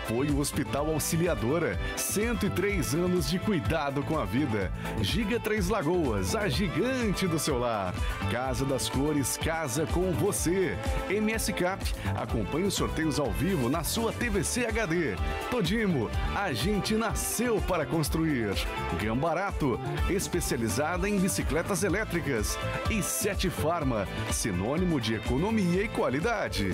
foi o Hospital Auxiliadora. 103 anos de cuidado com a vida. Giga Três Lagoas, a gigante do seu lar. Casa das Cores, casa com você. MS Cap, acompanhe os sorteios ao vivo na sua TVC HD. Todimo, a gente nasceu para construir. Gambarato, especializada em bicicletas elétricas. E Sete Farma, sinônimo de economia e qualidade.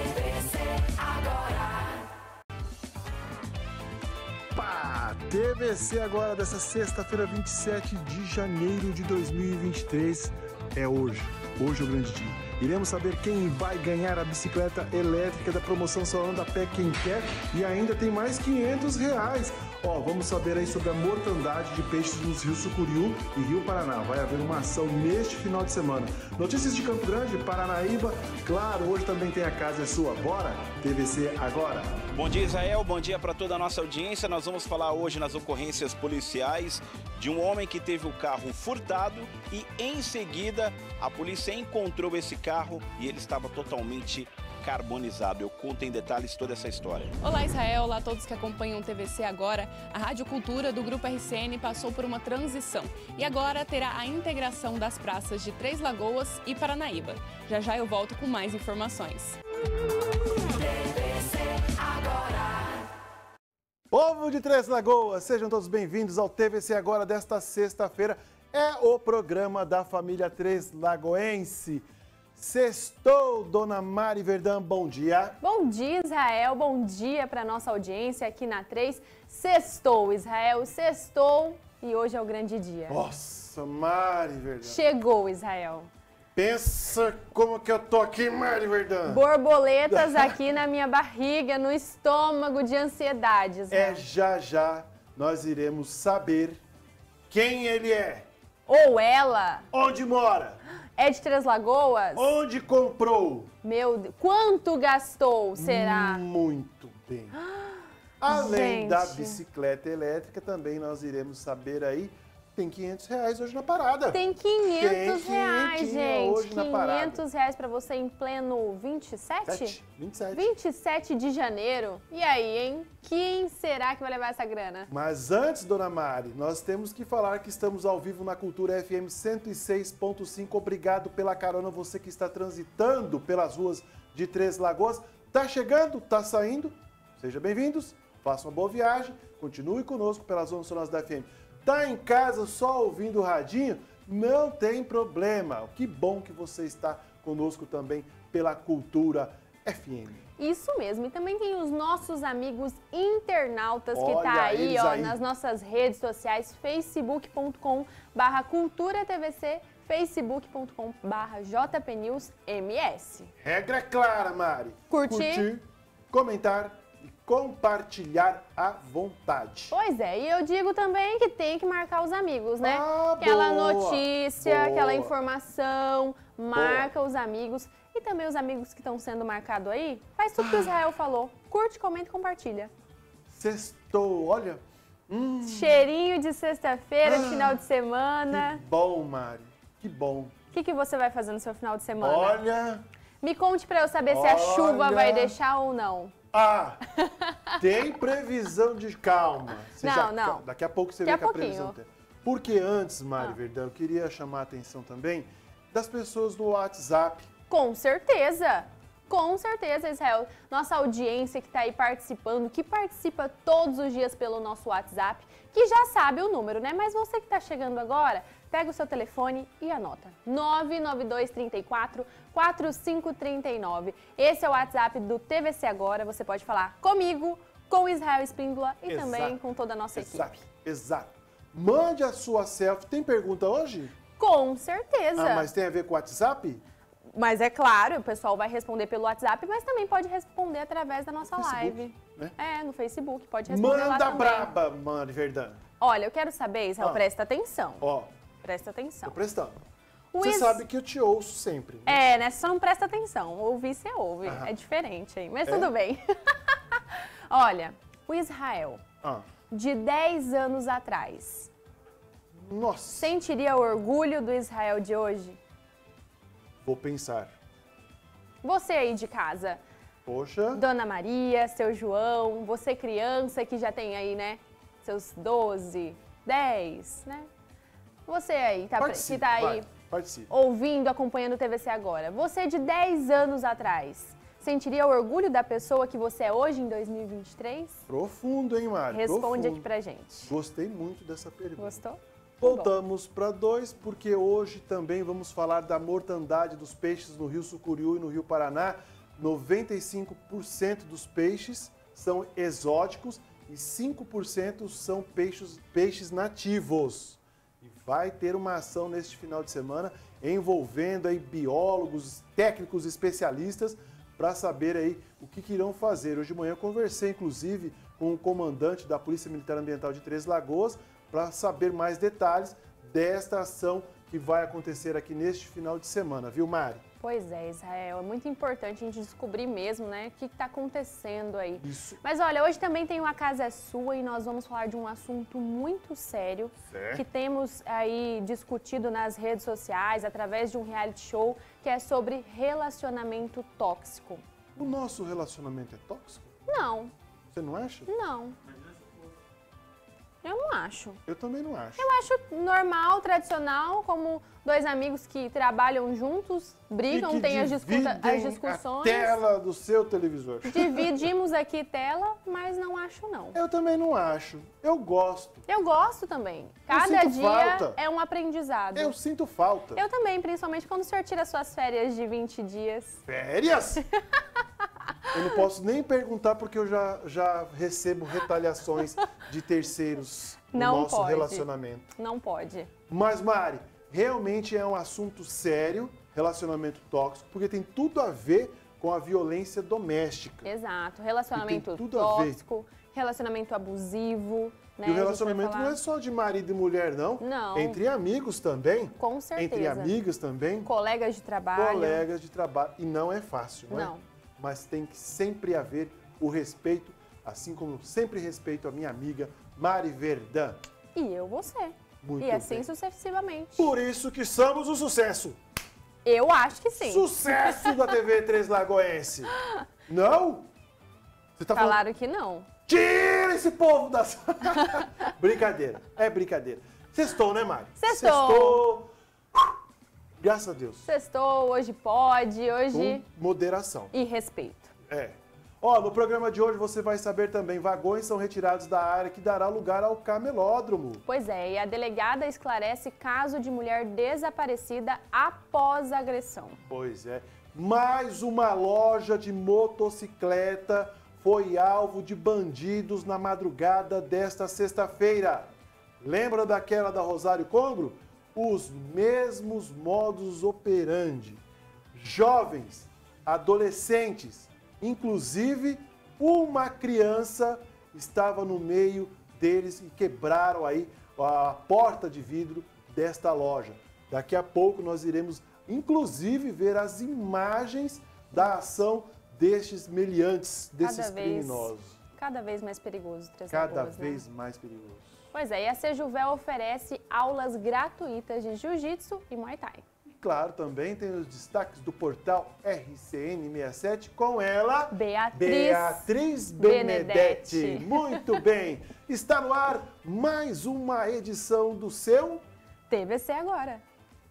TVC agora dessa sexta-feira, 27 de janeiro de 2023. É hoje. Hoje é o grande dia. Iremos saber quem vai ganhar a bicicleta elétrica da promoção Salão da Pé Quem Quer. E ainda tem mais R$500. Vamos saber aí sobre a mortandade de peixes nos rios Sucuriú e Rio Paraná. Vai haver uma ação neste final de semana. Notícias de Campo Grande, Paranaíba. Claro, hoje também tem A Casa é Sua. Bora? TVC agora. Bom dia, Israel. Bom dia para toda a nossa audiência. Nós vamos falar hoje nas ocorrências policiais de um homem que teve o carro furtado e em seguida a polícia encontrou esse carro e ele estava totalmente carbonizado. Eu conto em detalhes toda essa história. Olá, Israel. Olá a todos que acompanham o TVC agora. A Rádio Cultura do Grupo RCN passou por uma transição e agora terá a integração das praças de Três Lagoas e Paranaíba. Já já eu volto com mais informações. Povo de Três Lagoas, sejam todos bem-vindos ao TVC Agora desta sexta-feira. É o programa da família Três Lagoense. Sextou, Dona Mari Verdão, bom dia. Bom dia, Israel. Bom dia para nossa audiência aqui na 3. Sextou, Israel. Sextou e hoje é o grande dia. Nossa, Mari Verdão. Chegou, Israel. Pensa como que eu tô aqui, Mari Verdão. Borboletas aqui na minha barriga, no estômago de ansiedade, Israel. Já nós iremos saber quem ele é. Ou ela. Onde mora. É de Três Lagoas? Onde comprou? Meu Deus, quanto gastou, será? Muito bem. Além Gente. da bicicleta elétrica, também nós iremos saber aí, tem R$500 hoje na parada. Tem R$500, gente. Hoje na parada. R$500 para você em pleno 27? 27. 27 de janeiro. E aí, hein? Quem será que vai levar essa grana? Mas antes, Dona Mari, nós temos que falar que estamos ao vivo na Cultura FM 106.5. Obrigado pela carona, você que está transitando pelas ruas de Três Lagoas. Tá chegando? Tá saindo? Sejam bem-vindos, faça uma boa viagem, continue conosco pelas ondas sonoras da FM. Tá em casa só ouvindo o radinho? Não tem problema. Que bom que você está conosco também pela Cultura FM. Isso mesmo. E também tem os nossos amigos internautas que tá aí, nas nossas redes sociais, facebook.com/culturatvc, facebook.com/jpnewsms. Regra clara, Mari. Curtir, comentar e compartilhar à vontade. Pois é, e eu digo também que tem que marcar os amigos, né? Aquela boa, notícia, boa. aquela informação, marca os amigos. E também os amigos que estão sendo marcados aí, faz tudo que o Israel falou. Curte, comenta e compartilha. Sextou, olha. Cheirinho de sexta-feira, de final de semana. Que bom, Mari, que bom. O que você vai fazer no seu final de semana? Olha. Me conte pra eu saber se a chuva vai deixar ou não. Tem previsão de calma. Não. Daqui a pouco você vê que a previsão tem. Porque antes, Mari Verdão, eu queria chamar a atenção também das pessoas do WhatsApp. Com certeza, Israel. Nossa audiência que está aí participando, que participa todos os dias pelo nosso WhatsApp, que já sabe o número, né? Mas você que está chegando agora, pega o seu telefone e anota. 99234-4539. Esse é o WhatsApp do TVC Agora. Você pode falar comigo, com o Israel Espíndola e também com toda a nossa equipe. Exato. Mande a sua selfie. Tem pergunta hoje? Com certeza. Mas tem a ver com o WhatsApp? Mas é claro, o pessoal vai responder pelo WhatsApp, mas também pode responder através da nossa live. Né? No Facebook, pode responder lá também. Manda braba, Mari Verdão. Olha, eu quero saber, Israel, presta atenção. Presta atenção. Tô prestando. Você sabe que eu te ouço sempre. Né? Só não presta atenção. Ouvir, você ouve. É diferente aí, mas tudo bem. Olha, o Israel, de 10 anos atrás, nossa, sentiria orgulho do Israel de hoje? Vou pensar. Você aí de casa, Poxa. Dona Maria, seu João, você criança que já tem aí, né, seus 12, 10, né? Você aí, que tá aí ouvindo, acompanhando o TVC agora. Você de 10 anos atrás, sentiria o orgulho da pessoa que você é hoje em 2023? Profundo, hein, Mari? Responde aqui pra gente. Gostei muito dessa pergunta. Gostou? Voltamos para 2, porque hoje também vamos falar da mortandade dos peixes no Rio Sucuriú e no Rio Paraná. 95% dos peixes são exóticos e 5% são peixes nativos. E vai ter uma ação neste final de semana envolvendo aí biólogos, técnicos, especialistas para saber aí o que irão fazer. Hoje de manhã eu conversei inclusive com o comandante da Polícia Militar Ambiental de Três Lagoas para saber mais detalhes desta ação que vai acontecer aqui neste final de semana, viu, Mari? Pois é, Israel, é muito importante a gente descobrir mesmo, né, o que está acontecendo aí. Isso. Mas olha, hoje também tem uma Casa é Sua e nós vamos falar de um assunto muito sério que temos aí discutido nas redes sociais, através de um reality show, que é sobre relacionamento tóxico. O nosso relacionamento é tóxico? Não. Você não acha? Não. Eu não acho. Eu também não acho. Eu acho normal, tradicional, como dois amigos que trabalham juntos, brigam, têm as discussões. A tela do seu televisor. Dividimos aqui tela, mas não acho não. Eu também não acho. Eu gosto. Eu gosto também. Cada dia é um aprendizado. Eu sinto falta. Eu também, principalmente quando o senhor tira suas férias de 20 dias. Férias? Eu não posso nem perguntar porque eu já recebo retaliações de terceiros no nosso relacionamento. Não pode. Mas, Mari, realmente é um assunto sério, relacionamento tóxico, porque tem tudo a ver com a violência doméstica. Exato. Relacionamento tóxico, relacionamento abusivo. Né? E o relacionamento não é só de marido e mulher, não. Não. Entre amigos também. Com certeza. Entre amigas também. Colegas de trabalho. Colegas de trabalho. E não é fácil, não é? Não. Mas tem que sempre haver o respeito, assim como eu sempre respeito a minha amiga Mari Verdun. E eu você. Muito e assim bem. Sucessivamente. Por isso que somos o sucesso. Eu acho que sim. Sucesso da TV Três Lagoense. Não? Você tá Falaram que não. Tira esse povo da... Brincadeira, é brincadeira. Sextou, né, Mari? Sextou. Graças a Deus. Sextou, hoje pode, hoje... Com moderação. E respeito. É. Ó, no programa de hoje você vai saber também, vagões são retirados da área que dará lugar ao camelódromo. Pois é, e a delegada esclarece caso de mulher desaparecida após agressão. Pois é. Mais uma loja de motocicleta foi alvo de bandidos na madrugada desta sexta-feira. Lembra daquela da Rosário Congro? Os mesmos modus operandi. Jovens, adolescentes, inclusive uma criança estava no meio deles e quebraram aí a porta de vidro desta loja. Daqui a pouco nós iremos, inclusive, ver as imagens da ação destes meliantes, desses criminosos. Cada vez mais perigoso. Cada vez mais perigoso. Pois é, e a Sejuvel oferece aulas gratuitas de Jiu-Jitsu e Muay Thai. E claro, também tem os destaques do portal RCN67 com ela, Beatriz Benedetti. Muito bem, está no ar mais uma edição do seu TVC Agora.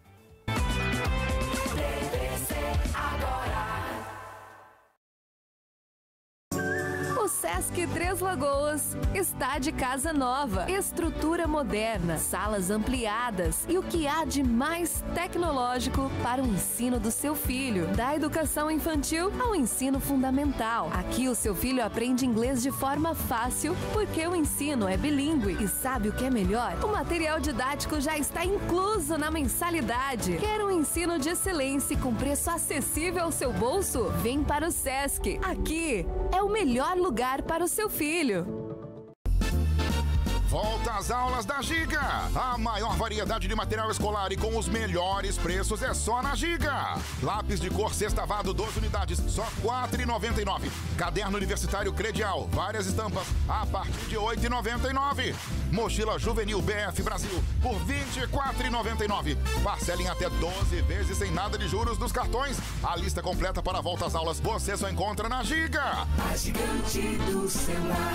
Sesc Três Lagoas está de casa nova, estrutura moderna, salas ampliadas e o que há de mais tecnológico para o ensino do seu filho. Da educação infantil ao ensino fundamental. Aqui o seu filho aprende inglês de forma fácil porque o ensino é bilíngue. E sabe o que é melhor? O material didático já está incluso na mensalidade. Quer um ensino de excelência com preço acessível ao seu bolso? Vem para o Sesc. Aqui é o melhor lugar para o seu filho. Volta às aulas da Giga. A maior variedade de material escolar e com os melhores preços é só na Giga. Lápis de cor sextavado, 12 unidades, só R$ 4,99. Caderno universitário credial, várias estampas, a partir de R$ 8,99. Mochila juvenil BF Brasil, por R$ 24,99. Parcela em até 12 vezes sem nada de juros dos cartões. A lista completa para a volta às aulas você só encontra na Giga. A gigante do celular.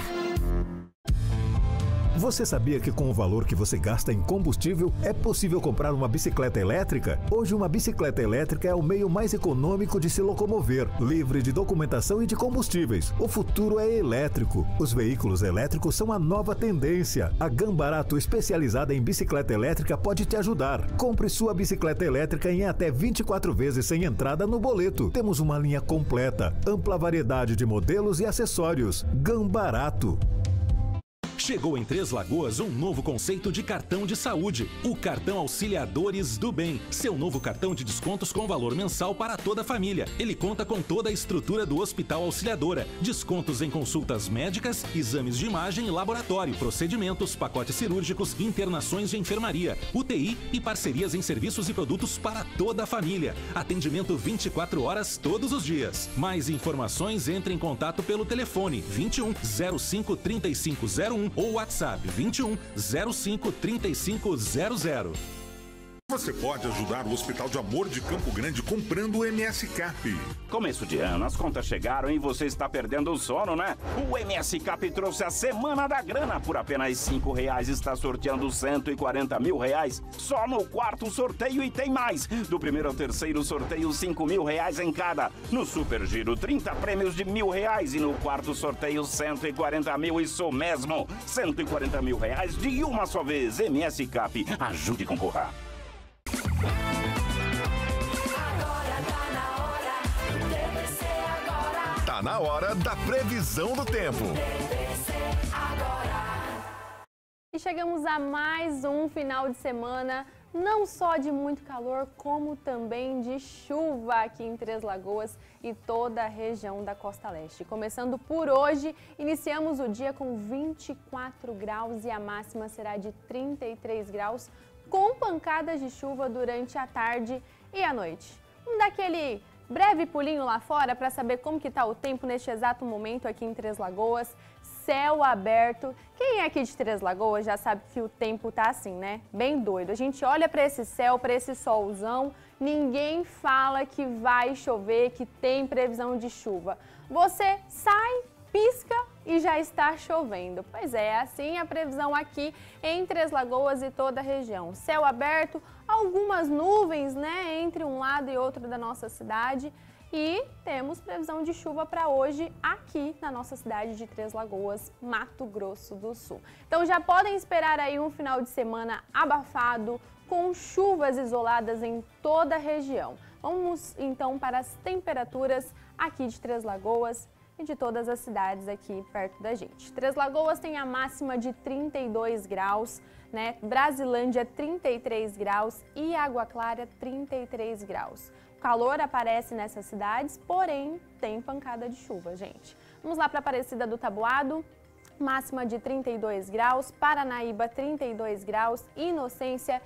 Você sabia que com o valor que você gasta em combustível é possível comprar uma bicicleta elétrica? Hoje uma bicicleta elétrica é o meio mais econômico de se locomover, livre de documentação e de combustíveis. O futuro é elétrico. Os veículos elétricos são a nova tendência. A Gambarato, especializada em bicicleta elétrica, pode te ajudar. Compre sua bicicleta elétrica em até 24 vezes sem entrada no boleto. Temos uma linha completa, ampla variedade de modelos e acessórios. Gambarato. Chegou em Três Lagoas um novo conceito de cartão de saúde, o Cartão Auxiliadores do Bem. Seu novo cartão de descontos com valor mensal para toda a família. Ele conta com toda a estrutura do Hospital Auxiliadora, descontos em consultas médicas, exames de imagem e laboratório, procedimentos, pacotes cirúrgicos, internações de enfermaria, UTI e parcerias em serviços e produtos para toda a família. Atendimento 24 horas todos os dias. Mais informações, entre em contato pelo telefone 21 05 3501 ou WhatsApp 21 05 3500. Você pode ajudar o Hospital de Amor de Campo Grande comprando o MS Cap. Começo de ano, as contas chegaram e você está perdendo o sono, né? O MS Cap trouxe a Semana da Grana. Por apenas R$ 5,00 está sorteando R$140 mil. Só no quarto sorteio e tem mais. Do primeiro ao terceiro sorteio, R$5.000 em cada. No Super Giro, 30 prêmios de R$1.000. E no quarto sorteio, R$140 mil. Isso mesmo, R$140 mil de uma só vez. MS Cap, ajude a concorrer. Tá na hora da previsão do tempo. E chegamos a mais um final de semana, não só de muito calor, como também de chuva aqui em Três Lagoas e toda a região da Costa Leste. Começando por hoje, iniciamos o dia com 24 graus e a máxima será de 33 graus, com pancadas de chuva durante a tarde e a noite. Vamos dar aquele breve pulinho lá fora para saber como que está o tempo neste exato momento aqui em Três Lagoas. Céu aberto. Quem é aqui de Três Lagoas já sabe que o tempo tá assim, né? Bem doido. A gente olha para esse céu, para esse solzão, ninguém fala que vai chover, que tem previsão de chuva. Você sai, pisca e já está chovendo. Pois é, assim a previsão aqui em Três Lagoas e toda a região. Céu aberto, algumas nuvens, né, entre um lado e outro da nossa cidade. E temos previsão de chuva para hoje aqui na nossa cidade de Três Lagoas, Mato Grosso do Sul. Então já podem esperar aí um final de semana abafado, com chuvas isoladas em toda a região. Vamos então para as temperaturas aqui de Três Lagoas e de todas as cidades aqui perto da gente. Três Lagoas tem a máxima de 32 graus, né? Brasilândia 33 graus e Água Clara 33 graus. O calor aparece nessas cidades, porém tem pancada de chuva, gente. Vamos lá para Aparecida do Taboado, máxima de 32 graus, Paranaíba 32 graus, Inocência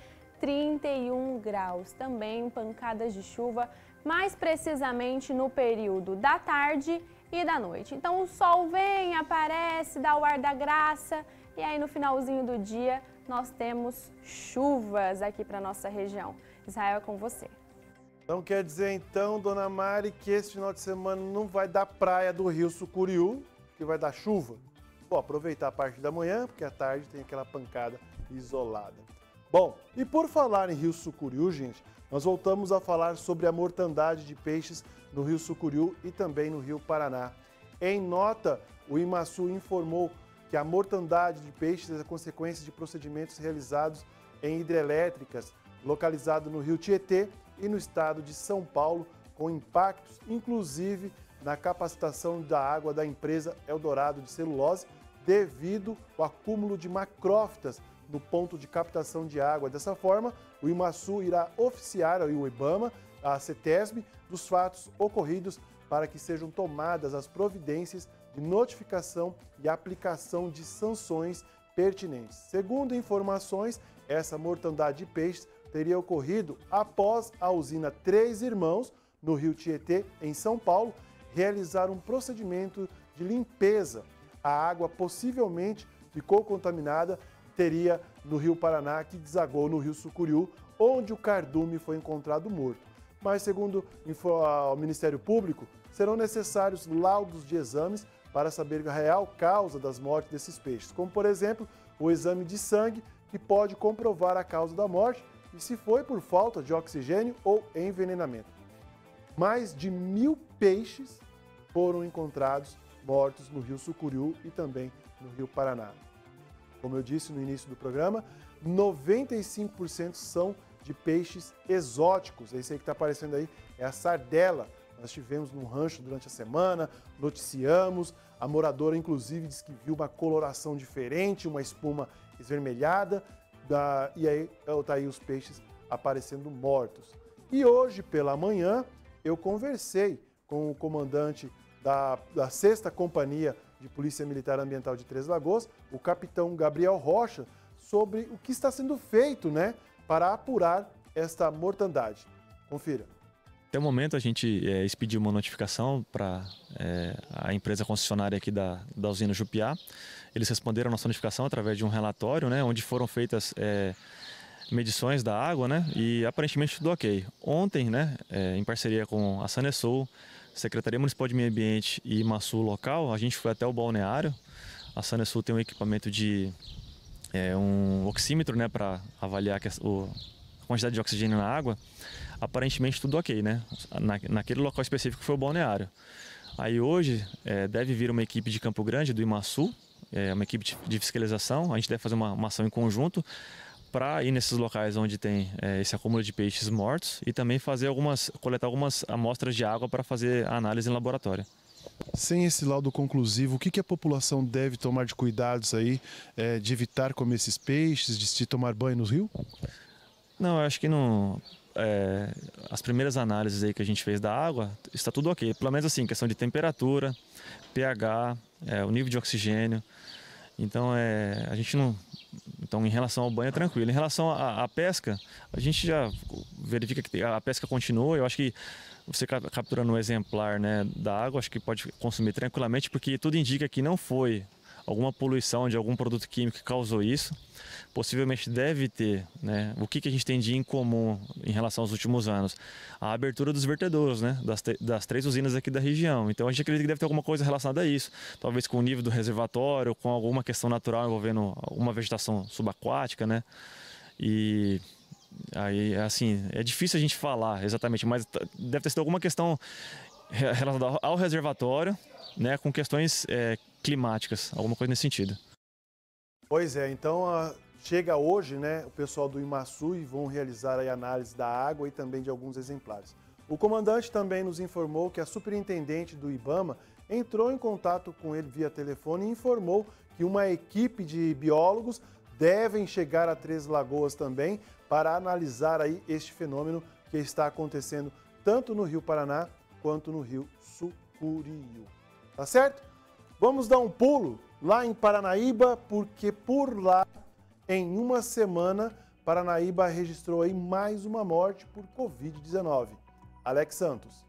31 graus, também pancadas de chuva, mais precisamente no período da tarde e da noite. Então o sol vem, aparece, dá o ar da graça e aí no finalzinho do dia nós temos chuvas aqui para nossa região. Israel, é com você. Então quer dizer então, dona Mari, que esse final de semana não vai dar praia do Rio Sucuriú, que vai dar chuva? Bom, aproveitar a parte da manhã, porque à tarde tem aquela pancada isolada. Bom, e por falar em Rio Sucuriú, gente, nós voltamos a falar sobre a mortandade de peixes no Rio Sucuriú e também no Rio Paraná. Em nota, o IMASU informou que a mortandade de peixes é consequência de procedimentos realizados em hidrelétricas, localizado no Rio Tietê e no estado de São Paulo, com impactos, inclusive, na capacitação da água da empresa Eldorado de Celulose, devido ao acúmulo de macrófitas no ponto de captação de água. Dessa forma, o IMASU irá oficiar ao IBAMA, a CETESB, dos fatos ocorridos para que sejam tomadas as providências de notificação e aplicação de sanções pertinentes. Segundo informações, essa mortandade de peixes teria ocorrido após a usina Três Irmãos, no rio Tietê, em São Paulo, realizar um procedimento de limpeza. A água possivelmente ficou contaminada, teria no rio Paraná, que desagou no rio Sucuriú, onde o cardume foi encontrado morto. Mas, segundo o Ministério Público, serão necessários laudos de exames para saber a real causa das mortes desses peixes, como, por exemplo, o exame de sangue, que pode comprovar a causa da morte e se foi por falta de oxigênio ou envenenamento. Mais de 1.000 peixes foram encontrados mortos no rio Sucuriú e também no rio Paraná. Como eu disse no início do programa, 95% são de peixes exóticos. Esse aí que está aparecendo aí é a sardela. Nós tivemos num rancho durante a semana, noticiamos. A moradora, inclusive, disse que viu uma coloração diferente, uma espuma esvermelhada. E aí está aí os peixes aparecendo mortos. E hoje, pela manhã, eu conversei com o comandante da 6ª Companhia de Polícia Militar Ambiental de Três Lagoas, o capitão Gabriel Rocha, sobre o que está sendo feito, para apurar esta mortandade. Confira. Até o momento a gente expediu uma notificação para a empresa concessionária aqui da usina Jupiá. Eles responderam a nossa notificação através de um relatório, onde foram feitas medições da água, e aparentemente tudo ok. Ontem, em parceria com a Sanesul, Secretaria Municipal de Meio Ambiente e Imaçu local, a gente foi até o balneário. A Sanesul tem um equipamento de um oxímetro, para avaliar a quantidade de oxigênio na água. Aparentemente tudo ok, naquele local específico foi o balneário. Aí hoje deve vir uma equipe de Campo Grande, do Imaçu, uma equipe de fiscalização. A gente deve fazer uma ação em conjunto para ir nesses locais onde tem esse acúmulo de peixes mortos e também coletar algumas amostras de água para fazer a análise em laboratório. Sem esse laudo conclusivo, o que a população deve tomar de cuidados aí, de evitar comer esses peixes, de se tomar banho nos rios? Não, eu acho que não. As primeiras análises aí que a gente fez da água, está tudo ok. Pelo menos assim, questão de temperatura, pH, o nível de oxigênio. Então, a gente não... Então, em relação ao banho é tranquilo. Em relação à pesca, a gente já verifica que a pesca continua. Eu acho que você capturando um exemplar da água, acho que pode consumir tranquilamente, porque tudo indica que não foi alguma poluição de algum produto químico que causou isso. Possivelmente deve ter, o que a gente tem de incomum em relação aos últimos anos? A abertura dos vertedouros, das 3 usinas aqui da região. Então a gente acredita que deve ter alguma coisa relacionada a isso. Talvez com o nível do reservatório, com alguma questão natural envolvendo alguma vegetação subaquática, E aí, assim, é difícil a gente falar exatamente, mas deve ter sido alguma questão relacionada ao reservatório, com questões climáticas, alguma coisa nesse sentido. Pois é, então chega hoje, o pessoal do Imaçu e vão realizar a análise da água e também de alguns exemplares. O comandante também nos informou que a superintendente do IBAMA entrou em contato com ele via telefone e informou que uma equipe de biólogos devem chegar a Três Lagoas também para analisar aí este fenômeno que está acontecendo tanto no Rio Paraná quanto no Rio Sucuriú. Tá certo? Vamos dar um pulo lá em Paranaíba, porque por lá, em uma semana, Paranaíba registrou aí mais uma morte por Covid-19. Alex Santos.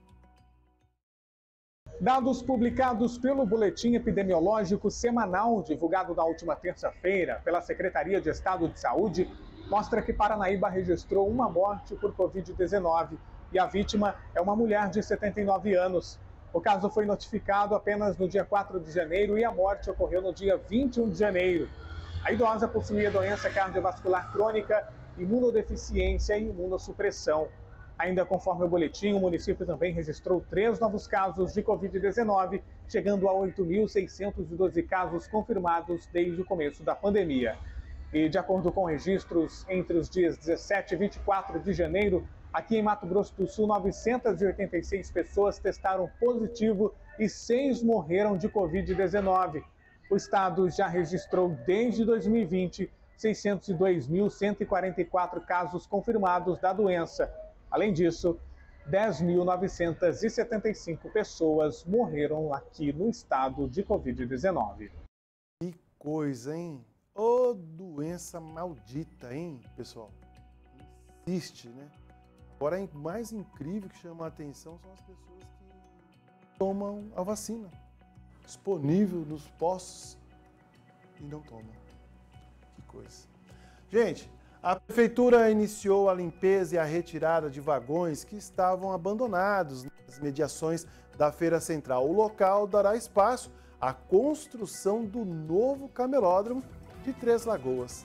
Dados publicados pelo Boletim Epidemiológico Semanal, divulgado na última terça-feira pela Secretaria de Estado de Saúde, mostra que Paranaíba registrou uma morte por Covid-19 e a vítima é uma mulher de 79 anos. O caso foi notificado apenas no dia 4 de janeiro e a morte ocorreu no dia 21 de janeiro. A idosa possuía doença cardiovascular crônica, imunodeficiência e imunossupressão. Ainda conforme o boletim, o município também registrou 3 novos casos de Covid-19, chegando a 8.612 casos confirmados desde o começo da pandemia. E de acordo com registros, entre os dias 17 e 24 de janeiro, aqui em Mato Grosso do Sul, 986 pessoas testaram positivo e 6 morreram de Covid-19. O estado já registrou desde 2020 602.144 casos confirmados da doença. Além disso, 10.975 pessoas morreram aqui no estado de Covid-19. Que coisa, hein? Ô, doença maldita, hein, pessoal? Insiste, né? Agora, o mais incrível que chama a atenção são as pessoas que tomam a vacina. Disponível nos postos e não tomam. Que coisa. Gente, a Prefeitura iniciou a limpeza e a retirada de vagões que estavam abandonados nas mediações da Feira Central. O local dará espaço à construção do novo camelódromo de Três Lagoas.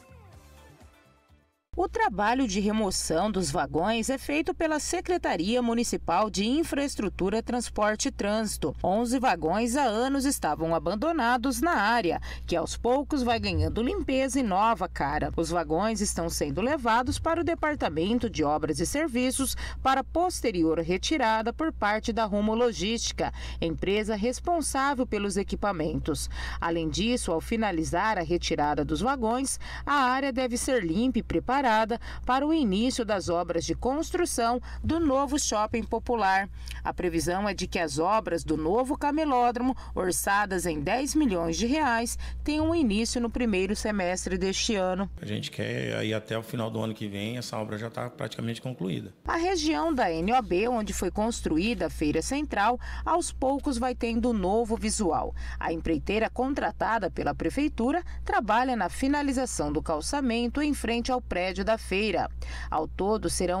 O trabalho de remoção dos vagões é feito pela Secretaria Municipal de Infraestrutura, Transporte e Trânsito. 11 vagões há anos estavam abandonados na área, que aos poucos vai ganhando limpeza e nova cara. Os vagões estão sendo levados para o Departamento de Obras e Serviços para posterior retirada por parte da Rumo Logística, empresa responsável pelos equipamentos. Além disso, ao finalizar a retirada dos vagões, a área deve ser limpa e preparada para o início das obras de construção do novo shopping popular. A previsão é de que as obras do novo camelódromo, orçadas em 10 milhões de reais, tenham início no primeiro semestre deste ano. A gente quer ir até o final do ano que vem, essa obra já está praticamente concluída. A região da NOB, onde foi construída a Feira Central, aos poucos vai tendo um novo visual. A empreiteira contratada pela Prefeitura trabalha na finalização do calçamento em frente ao prédio da feira. Ao todo, serão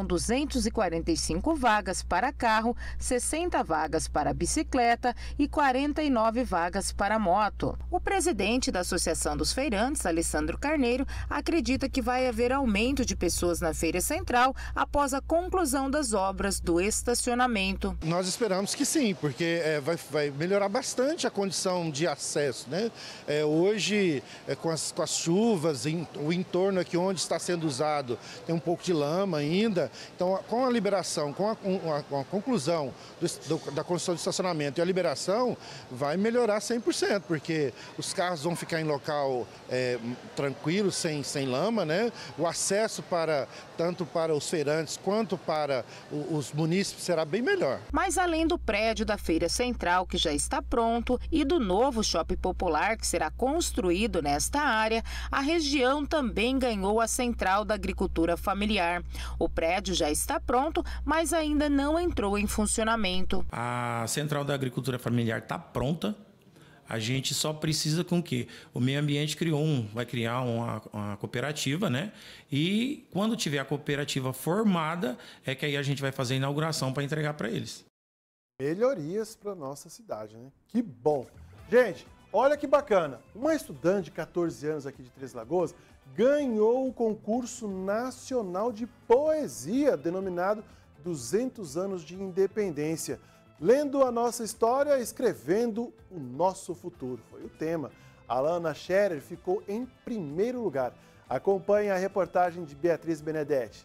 245 vagas para carro, 60 vagas para bicicleta e 49 vagas para moto. O presidente da Associação dos Feirantes, Alessandro Carneiro, acredita que vai haver aumento de pessoas na Feira Central após a conclusão das obras do estacionamento. Nós esperamos que sim, porque vai melhorar bastante a condição de acesso, né? Hoje, com as chuvas, o entorno aqui onde está sendo usado tem um pouco de lama ainda, então com a liberação, com a conclusão da construção de estacionamento e a liberação, vai melhorar 100%, porque os carros vão ficar em local tranquilo, sem lama, né? O acesso tanto para os feirantes quanto para os munícipes será bem melhor. Mas além do prédio da Feira Central, que já está pronto, e do novo shopping popular que será construído nesta área, a região também ganhou a Central da Agricultura Familiar. O prédio já está pronto, mas ainda não entrou em funcionamento. A Central da Agricultura Familiar está pronta. A gente só precisa com que o meio ambiente vai criar uma cooperativa, né? E quando tiver a cooperativa formada, é que aí a gente vai fazer a inauguração para entregar para eles. Melhorias para nossa cidade, né? Que bom! Gente, olha que bacana! Uma estudante de 14 anos aqui de Três Lagoas ganhou o concurso nacional de poesia, denominado 200 anos de independência. Lendo a nossa história, escrevendo o nosso futuro. Foi o tema. A Alana Scherer ficou em primeiro lugar. Acompanhe a reportagem de Beatriz Benedetti.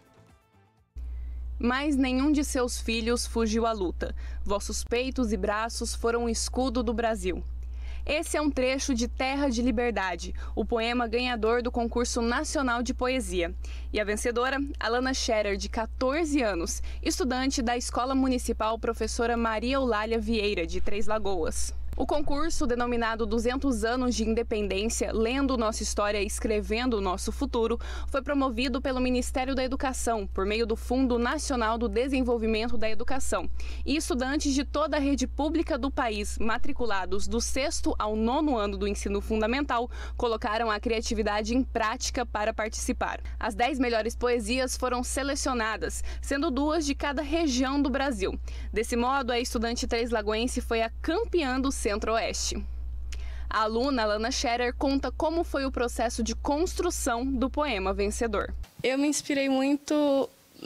Mas nenhum de seus filhos fugiu à luta. Vossos peitos e braços foram o escudo do Brasil. Esse é um trecho de Terra de Liberdade, o poema ganhador do concurso nacional de poesia. E a vencedora, Alana Scherer, de 14 anos, estudante da Escola Municipal Professora Maria Eulália Vieira, de Três Lagoas. O concurso, denominado 200 anos de independência, lendo nossa história e escrevendo o nosso futuro, foi promovido pelo Ministério da Educação, por meio do Fundo Nacional do Desenvolvimento da Educação. E estudantes de toda a rede pública do país, matriculados do 6º ao 9º ano do ensino fundamental, colocaram a criatividade em prática para participar. As 10 melhores poesias foram selecionadas, sendo 2 de cada região do Brasil. Desse modo, a estudante três-lagoense foi a campeã do Centro-Oeste. A aluna Alana Scherer conta como foi o processo de construção do poema vencedor. Eu me inspirei muito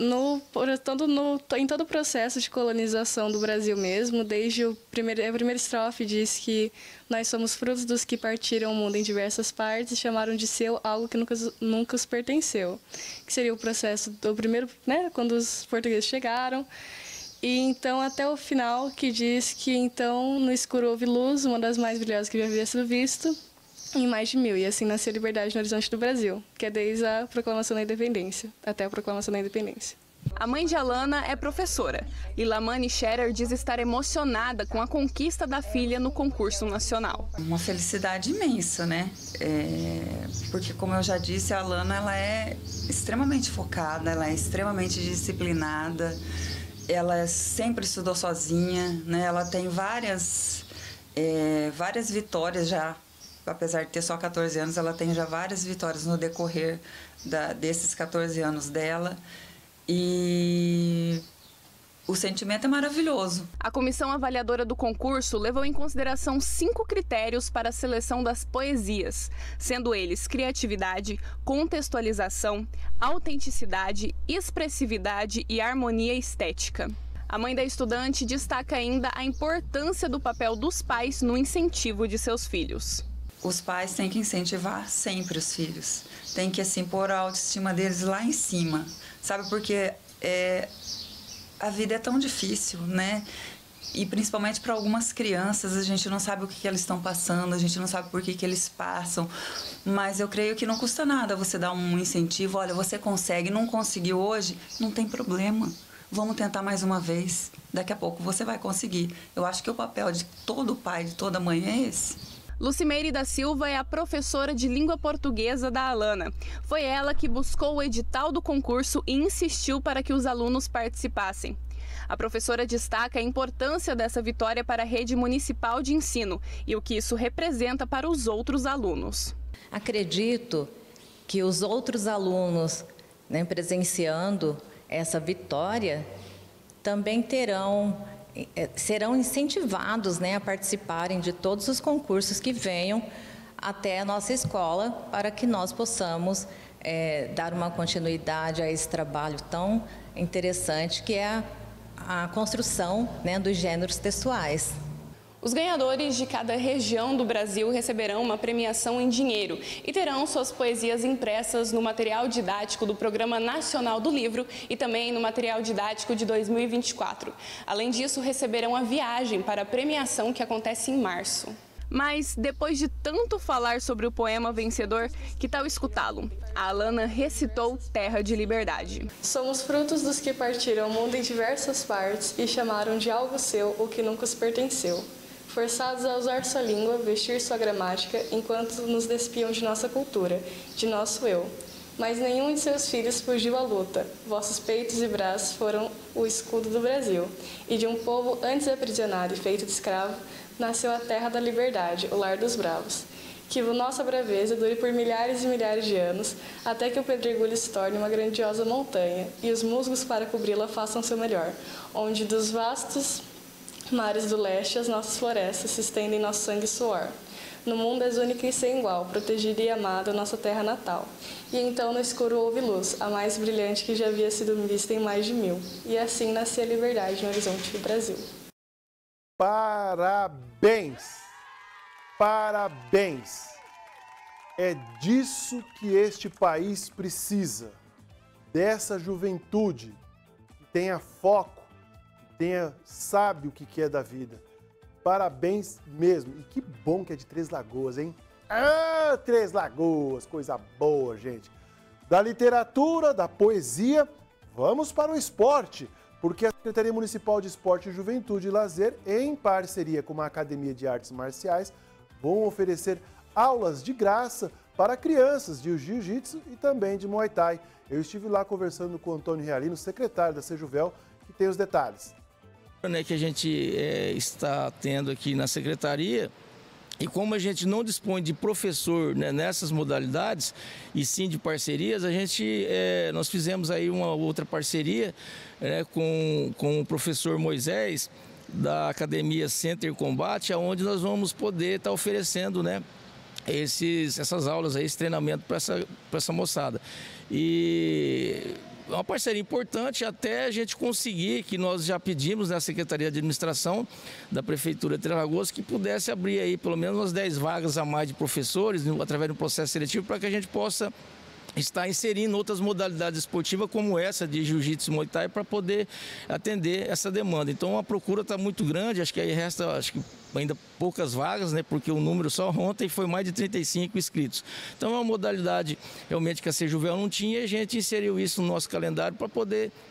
em todo o processo de colonização do Brasil mesmo. Desde a primeira estrofe diz que nós somos frutos dos que partiram o mundo em diversas partes e chamaram de seu algo que nunca os pertenceu. Que seria o processo do primeiro, né, quando os portugueses chegaram. E então até o final, que diz que então no escuro houve luz, uma das mais brilhosas que já havia sido visto, em mais de 1000. E assim nasceu a liberdade no horizonte do Brasil, que é desde a proclamação da independência, até a proclamação da independência. A mãe de Alana é professora e Lamane Scherer diz estar emocionada com a conquista da filha no concurso nacional. Uma felicidade imensa, né? Porque, como eu já disse, a Alana ela é extremamente focada, ela é extremamente disciplinada, ela sempre estudou sozinha, né? Ela tem várias vitórias já. Apesar de ter só 14 anos, ela tem já várias vitórias no decorrer desses 14 anos dela. E o sentimento é maravilhoso. A comissão avaliadora do concurso levou em consideração 5 critérios para a seleção das poesias, sendo eles criatividade, contextualização, autenticidade, expressividade e harmonia estética. A mãe da estudante destaca ainda a importância do papel dos pais no incentivo de seus filhos. Os pais têm que incentivar sempre os filhos, tem que assim pôr a autoestima deles lá em cima, sabe? Porque a vida é tão difícil, né? E principalmente para algumas crianças, a gente não sabe o que eles estão passando, a gente não sabe por que eles passam, mas eu creio que não custa nada você dar um incentivo. Olha, você consegue, não conseguiu hoje, não tem problema, vamos tentar mais uma vez, daqui a pouco você vai conseguir. Eu acho que o papel de todo pai, de toda mãe é esse. Lucimeire da Silva é a professora de língua portuguesa da Alana. Foi ela que buscou o edital do concurso e insistiu para que os alunos participassem. A professora destaca a importância dessa vitória para a rede municipal de ensino e o que isso representa para os outros alunos. Acredito que os outros alunos, né, presenciando essa vitória, também serão incentivados, né, a participarem de todos os concursos que venham até a nossa escola, para que nós possamos dar uma continuidade a esse trabalho tão interessante que é a construção, né, dos gêneros textuais. Os ganhadores de cada região do Brasil receberão uma premiação em dinheiro e terão suas poesias impressas no material didático do Programa Nacional do Livro e também no material didático de 2024. Além disso, receberão a viagem para a premiação que acontece em março. Mas, depois de tanto falar sobre o poema vencedor, que tal escutá-lo? A Alana recitou Terra de Liberdade. Somos frutos dos que partiram o mundo em diversas partes e chamaram de algo seu o que nunca os pertenceu. Forçados a usar sua língua, vestir sua gramática, enquanto nos despiam de nossa cultura, de nosso eu. Mas nenhum de seus filhos fugiu à luta. Vossos peitos e braços foram o escudo do Brasil. E de um povo antes aprisionado e feito de escravo, nasceu a terra da liberdade, o lar dos bravos. Que nossa braveza dure por milhares e milhares de anos, até que o pedregulho se torne uma grandiosa montanha, e os musgos para cobri-la façam seu melhor, onde dos vastos mares do leste as nossas florestas se estendem nosso sangue e suor. No mundo és única e sem igual, protegida e amada nossa terra natal. E então no escuro houve luz, a mais brilhante que já havia sido vista em mais de 1000. E assim nascia a liberdade no horizonte do Brasil. Parabéns! Parabéns! É disso que este país precisa. Dessa juventude que tenha foco, sabe o que é da vida. Parabéns mesmo. E que bom que é de Três Lagoas, hein? Ah, Três Lagoas, coisa boa, gente. Da literatura, da poesia, vamos para o esporte, porque a Secretaria Municipal de Esporte, Juventude e Lazer, em parceria com uma Academia de Artes Marciais, vão oferecer aulas de graça para crianças de jiu-jitsu e também de muay thai. Eu estive lá conversando com o Antônio Realino, secretário da Sejuvel, que tem os detalhes. Que a gente está tendo aqui na secretaria, e como a gente não dispõe de professor, né, nessas modalidades, e sim de parcerias, nós fizemos aí uma outra parceria, né, com o professor Moisés, da Academia Center Combate, onde nós vamos poder estar oferecendo, né, essas aulas, aí, esse treinamento para essa moçada. E é uma parceria importante até a gente conseguir, que nós já pedimos na Secretaria de Administração da Prefeitura de Três Lagoas, que pudesse abrir aí pelo menos umas 10 vagas a mais de professores, através do processo seletivo, para que a gente possa estar inserindo outras modalidades esportivas como essa de jiu-jitsu e muay thai para poder atender essa demanda. Então a procura está muito grande, acho que aí resta ainda poucas vagas, né, porque o número só ontem foi mais de 35 inscritos. Então é uma modalidade realmente que a Sejuvel não tinha, e a gente inseriu isso no nosso calendário para poder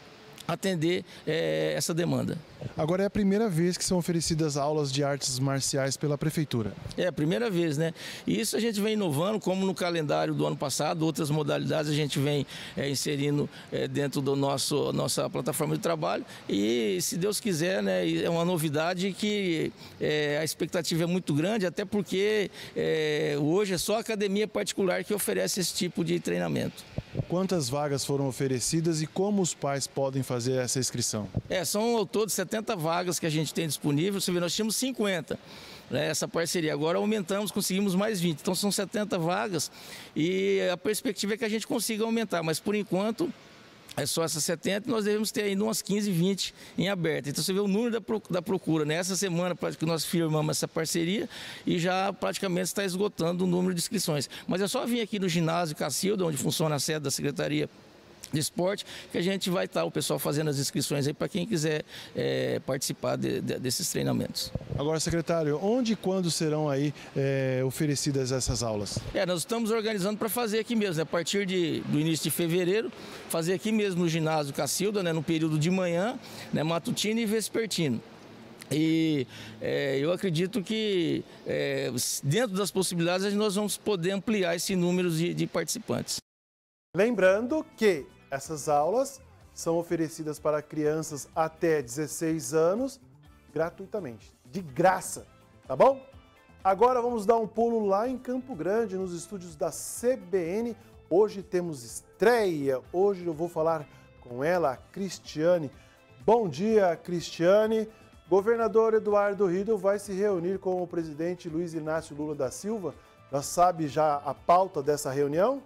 atender essa demanda. Agora é a primeira vez que são oferecidas aulas de artes marciais pela Prefeitura. É a primeira vez, né? E isso a gente vem inovando, como no calendário do ano passado, outras modalidades a gente vem inserindo dentro do nossa plataforma de trabalho. E, se Deus quiser, né, é uma novidade que a expectativa é muito grande, até porque hoje é só a academia particular que oferece esse tipo de treinamento. Quantas vagas foram oferecidas e como os pais podem fazer essa inscrição? São ao todo 70 vagas que a gente tem disponível. Você vê, nós tínhamos 50, né, essa parceria. Agora aumentamos, conseguimos mais 20. Então são 70 vagas e a perspectiva é que a gente consiga aumentar, mas por enquanto é só essas 70 e nós devemos ter ainda umas 15, 20 em aberto. Então você vê o número da procura, né? Essa semana que nós firmamos essa parceria e já praticamente está esgotando o número de inscrições. Mas é só vir aqui no ginásio Cacilda, onde funciona a sede da Secretaria de Esporte, que a gente vai estar, o pessoal fazendo as inscrições aí para quem quiser participar desses treinamentos. Agora, secretário, onde e quando serão aí oferecidas essas aulas? Nós estamos organizando para fazer aqui mesmo, né? A partir do início de fevereiro, fazer aqui mesmo no ginásio Cacilda, né? No período de manhã, né? Matutino e vespertino. E eu acredito que dentro das possibilidades nós vamos poder ampliar esse número de participantes. Lembrando que essas aulas são oferecidas para crianças até 16 anos gratuitamente, de graça, tá bom? Agora vamos dar um pulo lá em Campo Grande, nos estúdios da CBN. Hoje temos estreia, hoje eu vou falar com ela, a Cristiane. Bom dia, Cristiane. Governador Eduardo Riedl vai se reunir com o presidente Luiz Inácio Lula da Silva. Já sabe a pauta dessa reunião?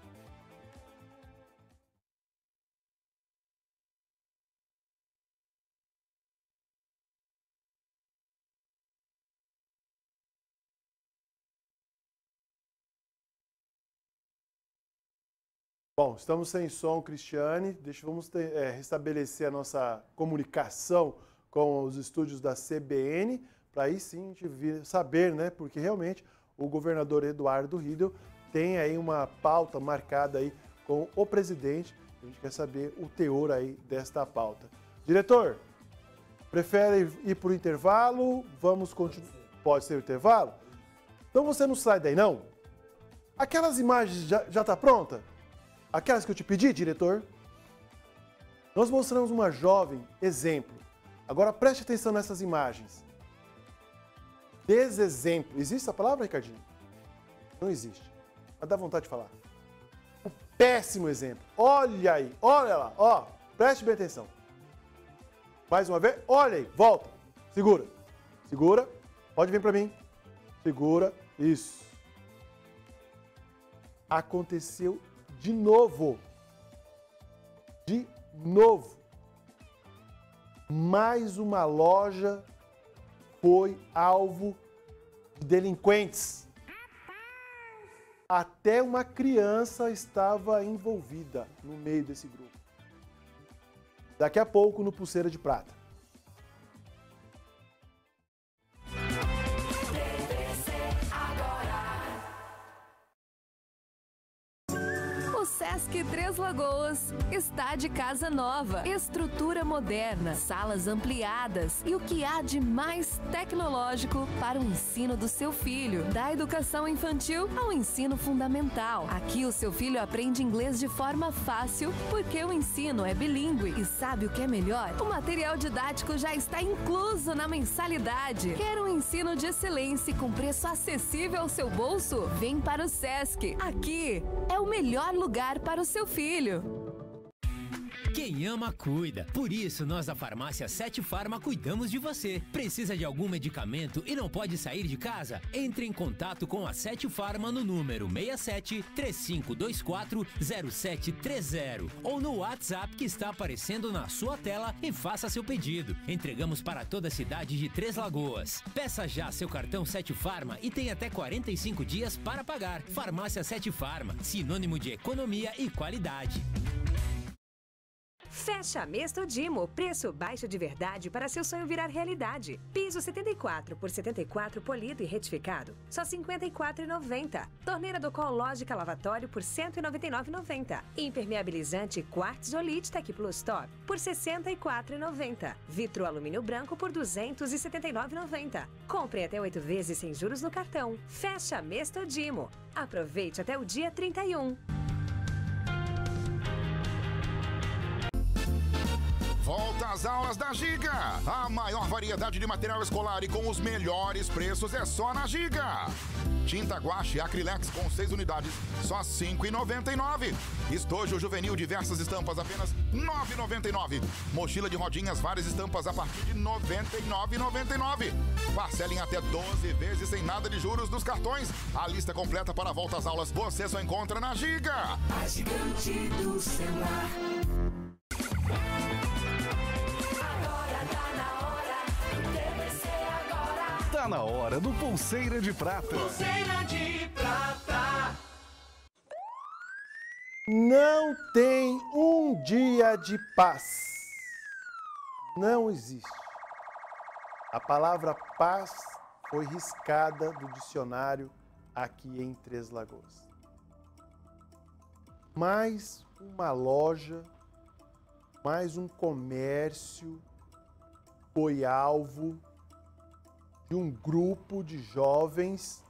Bom, estamos sem som, Cristiane. Vamos restabelecer a nossa comunicação com os estúdios da CBN, para aí sim a gente saber, né? Porque realmente o governador Eduardo Riedl tem aí uma pauta marcada aí com o presidente. A gente quer saber o teor aí desta pauta. Diretor, prefere ir para o intervalo? Vamos continuar. Pode ser o intervalo? Então você não sai daí, não? Aquelas imagens já está pronta? Aquelas que eu te pedi, diretor? Nós mostramos uma jovem exemplo. Agora preste atenção nessas imagens. Desexemplo. Existe essa palavra, Ricardinho? Não existe. Mas dá vontade de falar. Um péssimo exemplo. Olha aí, olha lá, ó. Preste bem atenção. Mais uma vez, olha aí, volta. Segura. Segura. Pode vir para mim. Segura. Isso. Aconteceu de novo. De novo. Mais uma loja foi alvo de delinquentes. Até uma criança estava envolvida no meio desse grupo. Daqui a pouco no Pulseira de Prata. O Sesc Três Lagoas está de casa nova, estrutura moderna, salas ampliadas e o que há de mais tecnológico para o ensino do seu filho, da educação infantil ao ensino fundamental. Aqui o seu filho aprende inglês de forma fácil porque o ensino é bilíngue. E sabe o que é melhor? O material didático já está incluso na mensalidade. Quer um ensino de excelência com preço acessível ao seu bolso? Vem para o Sesc. Aqui é o melhor lugar para o seu filho. Quem ama, cuida. Por isso, nós da Farmácia 7 Farma cuidamos de você. Precisa de algum medicamento e não pode sair de casa? Entre em contato com a 7 Farma no número 67 3524 0730 ou no WhatsApp que está aparecendo na sua tela e faça seu pedido. Entregamos para toda a cidade de Três Lagoas. Peça já seu cartão 7 Farma e tem até 45 dias para pagar. Farmácia 7 Farma, sinônimo de economia e qualidade. Fecha mês Todimo, preço baixo de verdade para seu sonho virar realidade. Piso 74 por 74 polido e retificado, só R$ 54,90. Torneira do Col Lógica Lavatório por R$ 199,90. Impermeabilizante Quartzolite Tech Plus Top por R$ 64,90. Vitro alumínio branco por R$ 279,90. Compre até 8 vezes sem juros no cartão. Fecha mês Todimo. Aproveite até o dia 31. Volta às aulas da Giga. A maior variedade de material escolar e com os melhores preços é só na Giga. Tinta guache Acrylex com 6 unidades, só R$ 5,99. Estojo juvenil diversas estampas, apenas R$ 9,99. Mochila de rodinhas, várias estampas a partir de R$ 99,99. Parcela em até 12 vezes sem nada de juros dos cartões. A lista completa para a volta às aulas você só encontra na Giga. A gigante do celular. Tá na hora do Pulseira de Prata. Pulseira de prata. Não tem um dia de paz. Não existe. A palavra paz foi riscada do dicionário aqui em Três Lagoas. Mais uma loja, mais um comércio foi alvo de um grupo de jovens,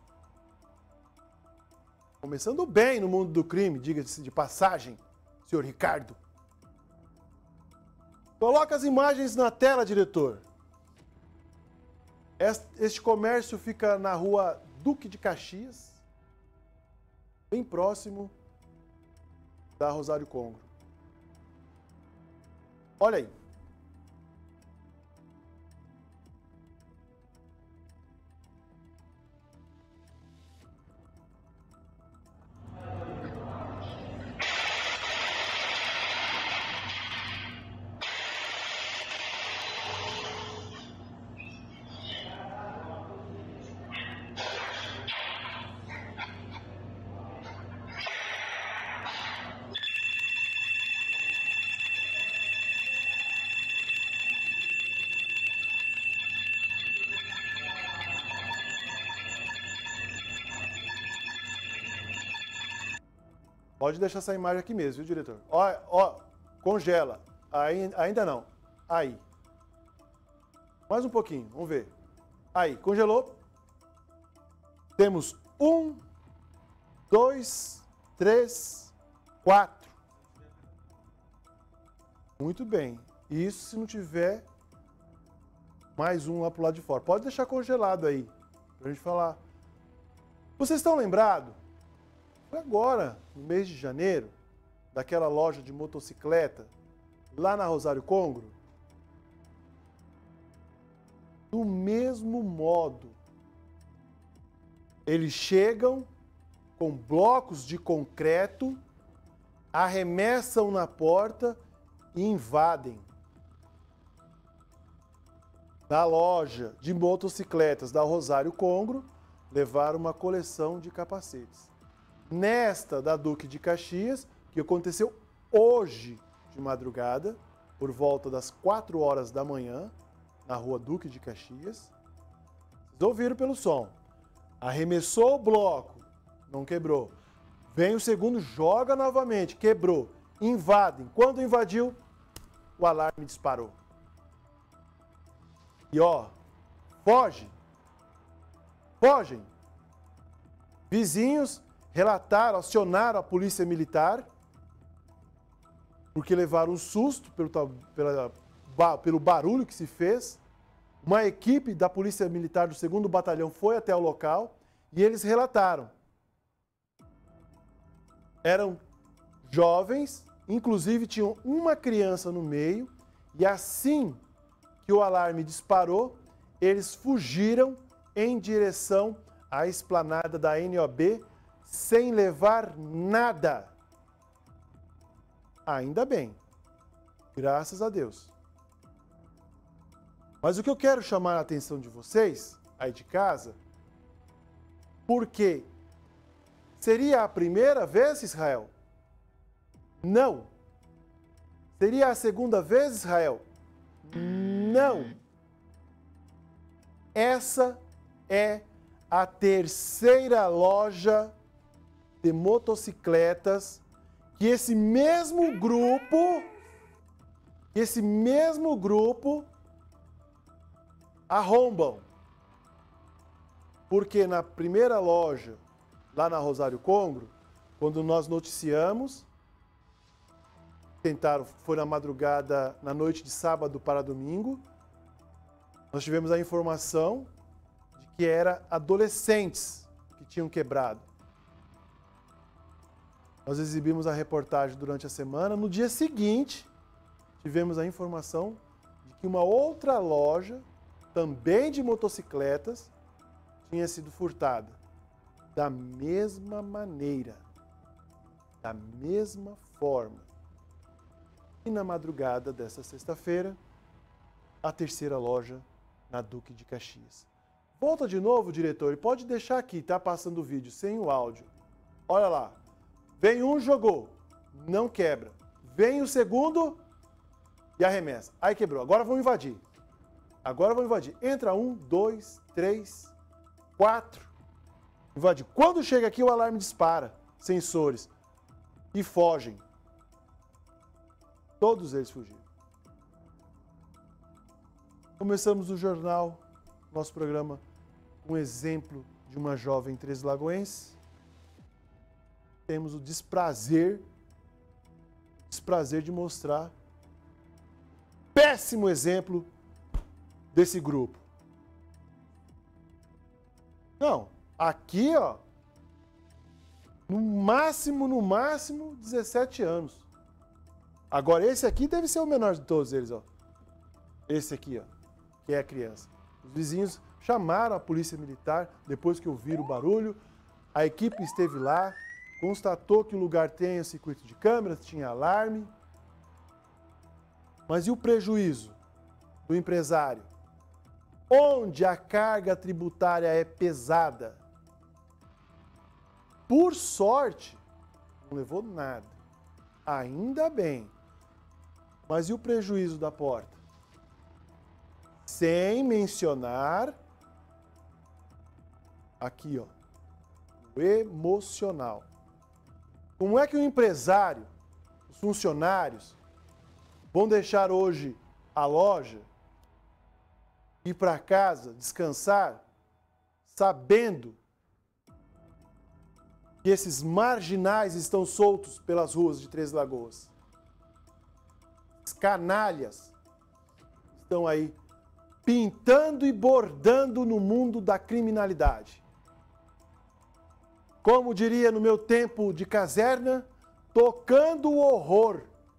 começando bem no mundo do crime, diga-se de passagem, senhor Ricardo. Coloca as imagens na tela, diretor. Este comércio fica na rua Duque de Caxias, bem próximo da Rosário Congro. Olha aí. Pode deixar essa imagem aqui mesmo, viu, diretor? Ó, congela. Ainda não. Aí. Mais um pouquinho, vamos ver. Aí, congelou. Temos 1, 2, 3, 4. Muito bem. Isso se não tiver mais um lá pro lado de fora. Pode deixar congelado aí, pra gente falar. Vocês estão lembrados? Foi agora, no mês de janeiro, daquela loja de motocicleta, lá na Rosário Congro. Do mesmo modo, eles chegam com blocos de concreto, arremessam na porta e invadem. Na loja de motocicletas da Rosário Congro, levaram uma coleção de capacetes. Nesta da Duque de Caxias, que aconteceu hoje de madrugada, por volta das 4 horas da manhã, na rua Duque de Caxias. Vocês ouviram pelo som. Arremessou o bloco, não quebrou. Vem o segundo, joga novamente, quebrou. Invadem. Quando invadiu, o alarme disparou. E ó, fogem. Vizinhos relataram, acionaram a polícia militar, porque levaram um susto pelo barulho que se fez. Uma equipe da Polícia Militar do 2º Batalhão foi até o local e eles relataram. Eram jovens, inclusive tinham uma criança no meio, e assim que o alarme disparou, eles fugiram em direção à esplanada da NOB sem levar nada. Ainda bem, graças a Deus. Mas o que eu quero chamar a atenção de vocês, aí de casa, porque seria a primeira vez, Israel? Não. Seria a segunda vez, Israel? Não. Essa é a terceira loja de motocicletas que esse mesmo grupo arrombam. Porque na primeira loja, lá na Rosário Congro, quando nós noticiamos, foi na madrugada, na noite de sábado para domingo, nós tivemos a informação de que eram adolescentes que tinham quebrado. Nós exibimos a reportagem durante a semana. No dia seguinte, tivemos a informação de que uma outra loja, também de motocicletas, tinha sido furtada. Da mesma maneira, da mesma forma. E na madrugada dessa sexta-feira, a terceira loja na Duque de Caxias. Volta de novo, diretor, e pode deixar aqui, tá passando o vídeo, sem o áudio. Olha lá. Vem um, jogou. Não quebra. Vem o segundo e arremessa. Aí quebrou. Agora vamos invadir. Entra 1, 2, 3, 4. Invade. Quando chega aqui, o alarme dispara. Sensores. E fogem. Todos eles fugiram. Começamos o jornal, nosso programa, com um exemplo de uma jovem treslagoense. Temos o desprazer de mostrar péssimo exemplo desse grupo. Não, aqui, ó, no máximo, 17 anos. Agora, esse aqui deve ser o menor de todos eles, ó. Esse aqui, ó, que é a criança. Os vizinhos chamaram a polícia militar depois que ouviram o barulho. A equipe esteve lá, constatou que o lugar tem o circuito de câmeras, tinha alarme. Mas e o prejuízo do empresário? Onde a carga tributária é pesada? Por sorte, não levou nada. Ainda bem. Mas e o prejuízo da porta? Sem mencionar aqui, ó, o emocional. Como é que o empresário, os funcionários, vão deixar hoje a loja, ir para casa, descansar, sabendo que esses marginais estão soltos pelas ruas de Três Lagoas? Os canalhas estão aí pintando e bordando no mundo da criminalidade. Como diria no meu tempo de caserna, tocando o horror.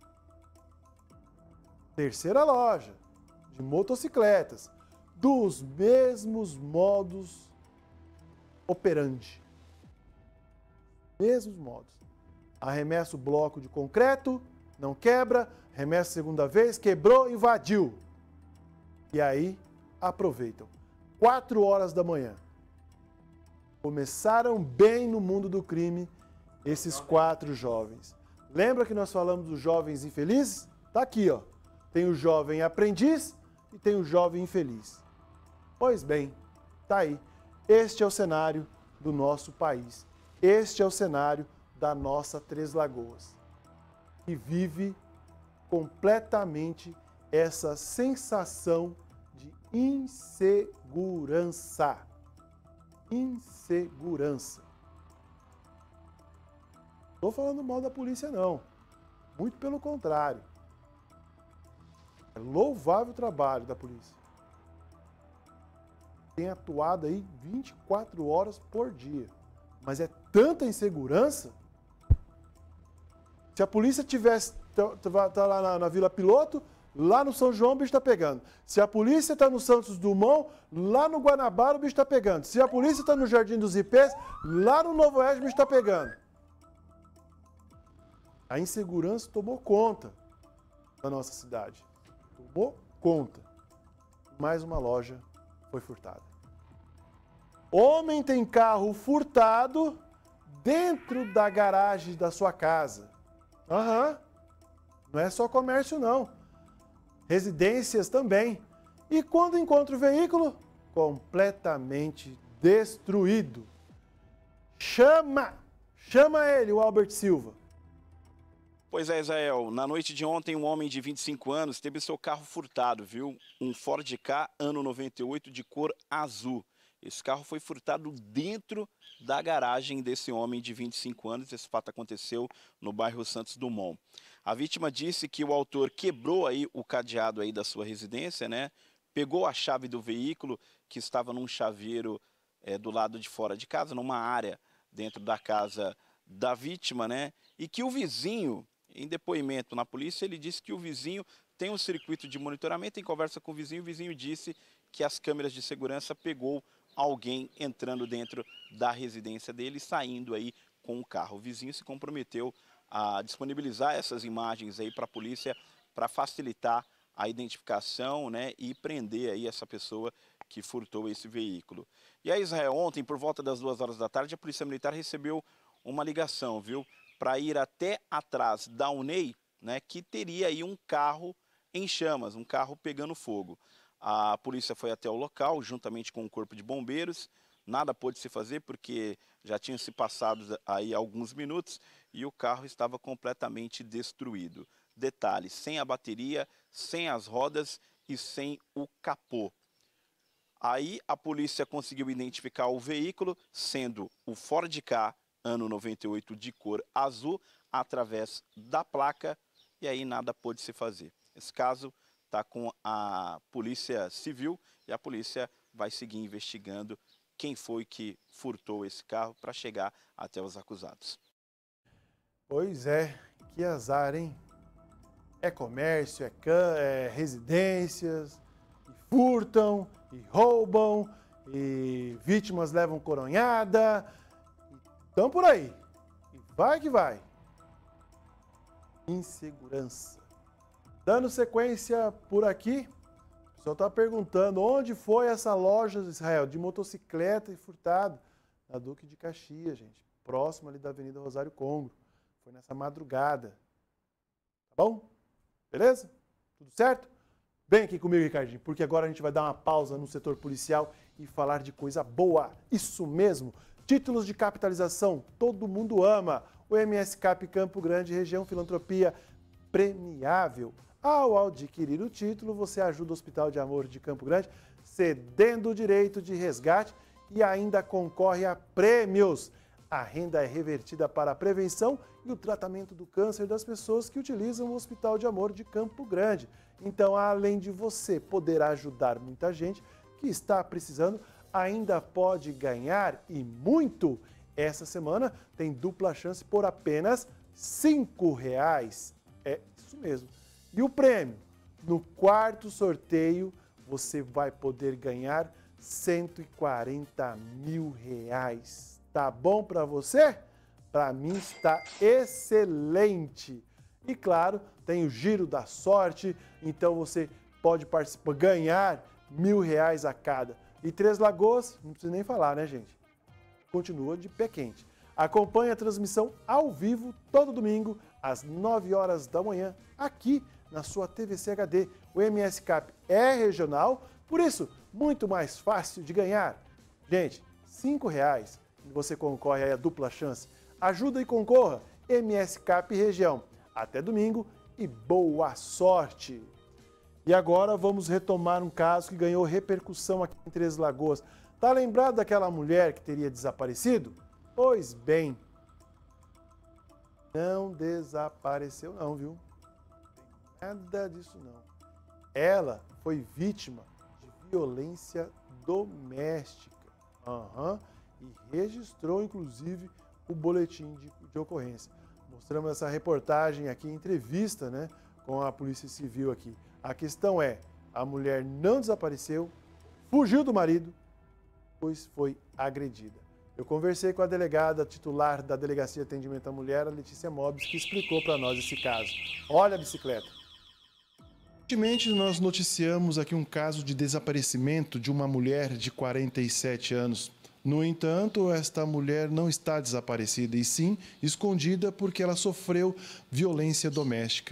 Terceira loja de motocicletas, dos mesmos modos operandi. Mesmos modos. Arremessa o bloco de concreto, não quebra, arremessa a segunda vez, quebrou, invadiu. E aí, aproveitam. 4 horas da manhã. Começaram bem no mundo do crime esses 4 jovens. Lembra que nós falamos dos jovens infelizes? Tá aqui, ó. Tem o jovem aprendiz e tem o jovem infeliz. Pois bem, tá aí. Este é o cenário do nosso país. Este é o cenário da nossa Três Lagoas, que vive completamente essa sensação de insegurança. Insegurança. Não estou falando mal da polícia, não. Muito pelo contrário. É louvável o trabalho da polícia. Tem atuado aí 24 horas por dia. Mas é tanta insegurança. Se a polícia tivesse tá lá na Vila Piloto, lá no São João o bicho está pegando. Se a polícia está no Santos Dumont, lá no Guanabara o bicho está pegando. Se a polícia está no Jardim dos Ipês, lá no Novo Oeste o bicho está pegando. A insegurança tomou conta da nossa cidade. Tomou conta. Mais uma loja foi furtada. Homem tem carro furtado dentro da garagem da sua casa. Não é só comércio, não. Residências também. E quando encontra o veículo? Completamente destruído. Chama ele, o Albert Silva. Pois é, Israel. Na noite de ontem, um homem de 25 anos teve seu carro furtado, viu? Um Ford Ka, ano 98, de cor azul. Esse carro foi furtado dentro da garagem desse homem de 25 anos. Esse fato aconteceu no bairro Santos Dumont. A vítima disse que o autor quebrou aí o cadeado aí da sua residência, né? Pegou a chave do veículo que estava num chaveiro do lado de fora de casa, numa área dentro da casa da vítima, né? E que o vizinho, em depoimento na polícia, ele disse que o vizinho tem um circuito de monitoramento. Em conversa com o vizinho disse que as câmeras de segurança pegou alguém entrando dentro da residência dele e saindo aí com o carro. O vizinho se comprometeu a disponibilizar essas imagens aí para a polícia para facilitar a identificação, né, e prender aí essa pessoa que furtou esse veículo. E aí, Israel, ontem, por volta das 2 horas da tarde, a Polícia Militar recebeu uma ligação, viu, para ir até atrás da UNEI, né, que teria aí um carro em chamas, um carro pegando fogo. A polícia foi até o local, juntamente com o Corpo de Bombeiros. Nada pôde se fazer porque já tinham se passado aí alguns minutos e o carro estava completamente destruído. Detalhe, sem a bateria, sem as rodas e sem o capô. Aí a polícia conseguiu identificar o veículo, sendo o Ford Ka, ano 98, de cor azul, através da placa, e aí nada pôde se fazer. Esse caso está com a Polícia Civil e a polícia vai seguir investigando quem foi que furtou esse carro para chegar até os acusados. Pois é, que azar, hein? É comércio, é residências, e furtam, e roubam, e vítimas levam coronhada. Estão por aí. E vai que vai. Insegurança. Dando sequência por aqui, o pessoal está perguntando onde foi essa loja, Israel, de motocicleta e furtado. Na Duque de Caxias, gente. Próximo ali da Avenida Rosário Congro. Foi nessa madrugada. Tá bom? Beleza? Tudo certo? Vem aqui comigo, Ricardinho, porque agora a gente vai dar uma pausa no setor policial e falar de coisa boa. Isso mesmo. Títulos de capitalização, todo mundo ama. O MS Cap Campo Grande, região Filantropia premiável. Ao adquirir o título, você ajuda o Hospital de Amor de Campo Grande, cedendo o direito de resgate e ainda concorre a prêmios. A renda é revertida para a prevenção e o tratamento do câncer das pessoas que utilizam o Hospital de Amor de Campo Grande. Então, além de você poder ajudar muita gente que está precisando, ainda pode ganhar e muito. Essa semana tem dupla chance por apenas R$ 5,00. É isso mesmo. E o prêmio? No quarto sorteio, você vai poder ganhar R$ 140 mil. Tá bom para você? Para mim está excelente. E claro, tem o Giro da Sorte, então você pode participar, ganhar R$ 1.000 a cada. E Três Lagoas, não precisa nem falar, né, gente? Continua de pé quente. Acompanhe a transmissão ao vivo todo domingo, às 9 horas da manhã, aqui na sua TVC HD. O MS Cap é regional, por isso, muito mais fácil de ganhar. Gente, R$ 5,00 e você concorre aí a dupla chance. Ajuda e concorra, MS Cap Região. Até domingo e boa sorte! E agora vamos retomar um caso que ganhou repercussão aqui em Três Lagoas. Tá lembrado daquela mulher que teria desaparecido? Pois bem, não desapareceu não, viu? Nada disso não. Ela foi vítima de violência doméstica. E registrou, inclusive, o boletim de ocorrência. Mostramos essa reportagem aqui, entrevista, né, com a Polícia Civil aqui. A questão é, a mulher não desapareceu, fugiu do marido, pois foi agredida. Eu conversei com a delegada titular da Delegacia de Atendimento à Mulher, a Letícia Mobis, que explicou para nós esse caso. Olha a bicicleta. Recentemente nós noticiamos aqui um caso de desaparecimento de uma mulher de 47 anos. No entanto, esta mulher não está desaparecida e sim escondida porque ela sofreu violência doméstica.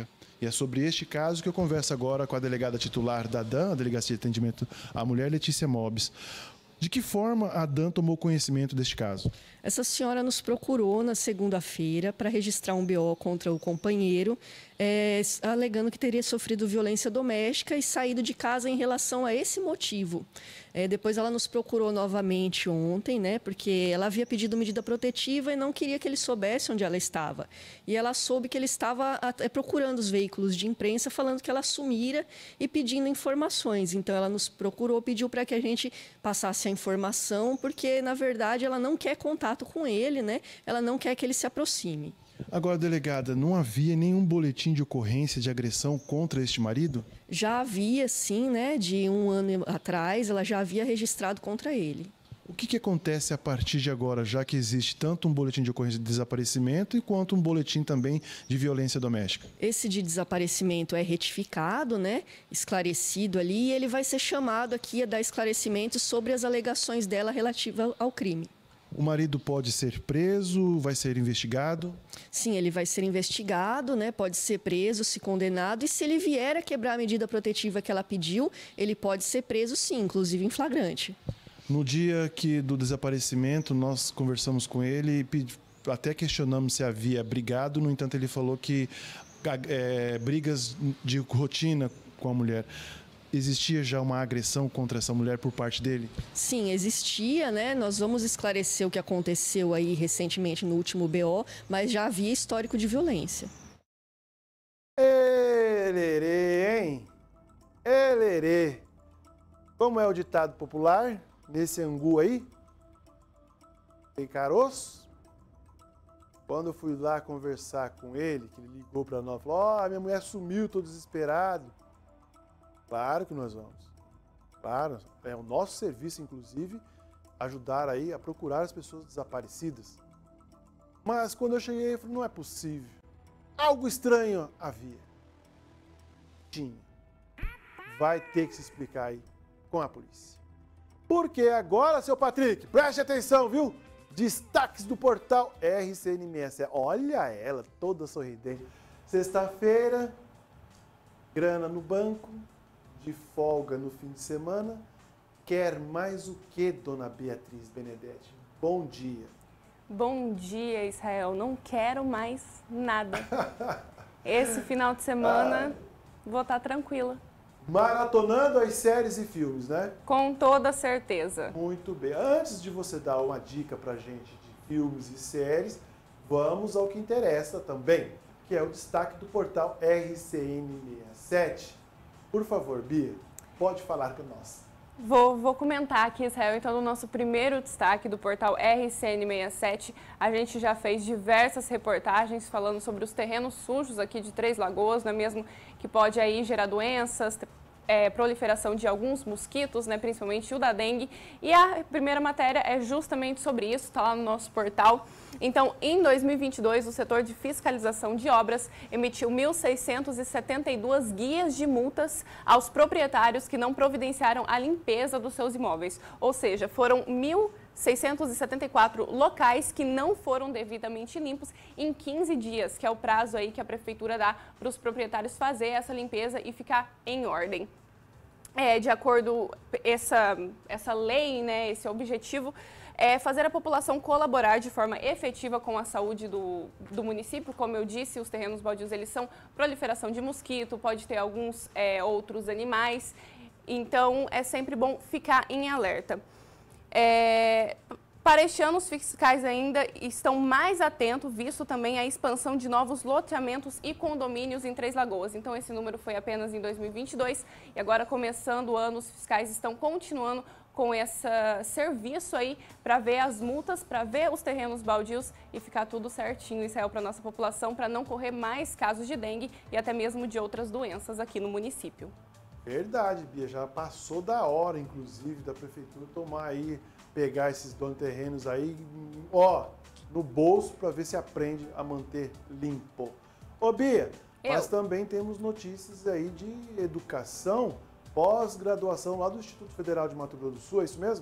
E é sobre este caso que eu converso agora com a delegada titular da DAN, a Delegacia de Atendimento à Mulher, Letícia Mobis. De que forma a DAN tomou conhecimento deste caso? Essa senhora nos procurou na segunda-feira para registrar um BO contra o companheiro, alegando que teria sofrido violência doméstica e saído de casa em relação a esse motivo. Depois ela nos procurou novamente ontem, né, porque ela havia pedido medida protetiva e não queria que ele soubesse onde ela estava. E ela soube que ele estava procurando os veículos de imprensa, falando que ela sumira e pedindo informações. Então ela nos procurou, pediu para que a gente passasse a informação, porque na verdade ela não quer contato com ele, né? Ela não quer que ele se aproxime. Agora, delegada, não havia nenhum boletim de ocorrência de agressão contra este marido? Já havia, sim, né? De um ano atrás, ela já havia registrado contra ele. O que acontece a partir de agora, já que existe tanto um boletim de ocorrência de desaparecimento quanto um boletim também de violência doméstica? Esse de desaparecimento é retificado, né? Esclarecido ali, e ele vai ser chamado aqui a dar esclarecimentos sobre as alegações dela relativas ao crime. O marido pode ser preso, vai ser investigado? Sim, ele vai ser investigado, né? Pode ser preso, se condenado, e se ele vier a quebrar a medida protetiva que ela pediu, ele pode ser preso sim, inclusive em flagrante. No dia do desaparecimento, nós conversamos com ele e até questionamos se havia brigado, no entanto ele falou que brigas de rotina com a mulher. Existia já uma agressão contra essa mulher por parte dele? Sim, existia, né? Nós vamos esclarecer o que aconteceu aí recentemente no último BO, mas já havia histórico de violência. Elerê, hein? Elerê. Como é o ditado popular nesse angu aí? Tem caroço? Quando eu fui lá conversar com ele, que ele ligou para nós, falou: minha mulher sumiu, tô desesperado. Claro que nós vamos. Claro, é o nosso serviço, inclusive, ajudar aí a procurar as pessoas desaparecidas. Mas quando eu cheguei, eu falei, não é possível. Algo estranho havia. Tinha. Vai ter que se explicar aí com a polícia. Porque agora, seu Patrick, preste atenção, viu? Destaques do portal RCN67. Olha ela, toda sorridente. Sexta-feira, grana no banco, de folga no fim de semana. Quer mais o que, dona Beatriz Benedetti? Bom dia. Bom dia, Israel. Não quero mais nada. Esse final de semana vou estar tranquila. Maratonando as séries e filmes, né? Com toda certeza. Muito bem. Antes de você dar uma dica pra gente de filmes e séries, vamos ao que interessa também, que é o destaque do portal RCN67. Por favor, Bia, pode falar com nós. Vou comentar aqui, Israel, então, no nosso primeiro destaque do portal RCN67, a gente já fez diversas reportagens falando sobre os terrenos sujos aqui de Três Lagoas, não é mesmo? Que pode aí gerar doenças, proliferação de alguns mosquitos, né, principalmente o da dengue. E a primeira matéria é justamente sobre isso, está lá no nosso portal. Então, em 2022, o setor de fiscalização de obras emitiu 1.672 guias de multas aos proprietários que não providenciaram a limpeza dos seus imóveis. Ou seja, foram 1.674 locais que não foram devidamente limpos em 15 dias, que é o prazo aí que a prefeitura dá para os proprietários fazer essa limpeza e ficar em ordem. De acordo com essa lei, né, esse objetivo, é fazer a população colaborar de forma efetiva com a saúde do município. Como eu disse, os terrenos baldios, eles são proliferação de mosquito, pode ter alguns outros animais, então é sempre bom ficar em alerta. Para este ano, os fiscais ainda estão mais atentos, visto também a expansão de novos loteamentos e condomínios em Três Lagoas. Então, esse número foi apenas em 2022 e agora, começando o ano, os fiscais estão continuando com esse serviço aí para ver as multas, para ver os terrenos baldios e ficar tudo certinho, Israel, para a nossa população, para não correr mais casos de dengue e até mesmo de outras doenças aqui no município. Verdade, Bia, já passou da hora, inclusive, da prefeitura tomar aí, pegar esses donos de terrenos aí, no bolso para ver se aprende a manter limpo. Ô Bia, nós também temos notícias aí de educação, pós-graduação lá do Instituto Federal de Mato Grosso do Sul, é isso mesmo?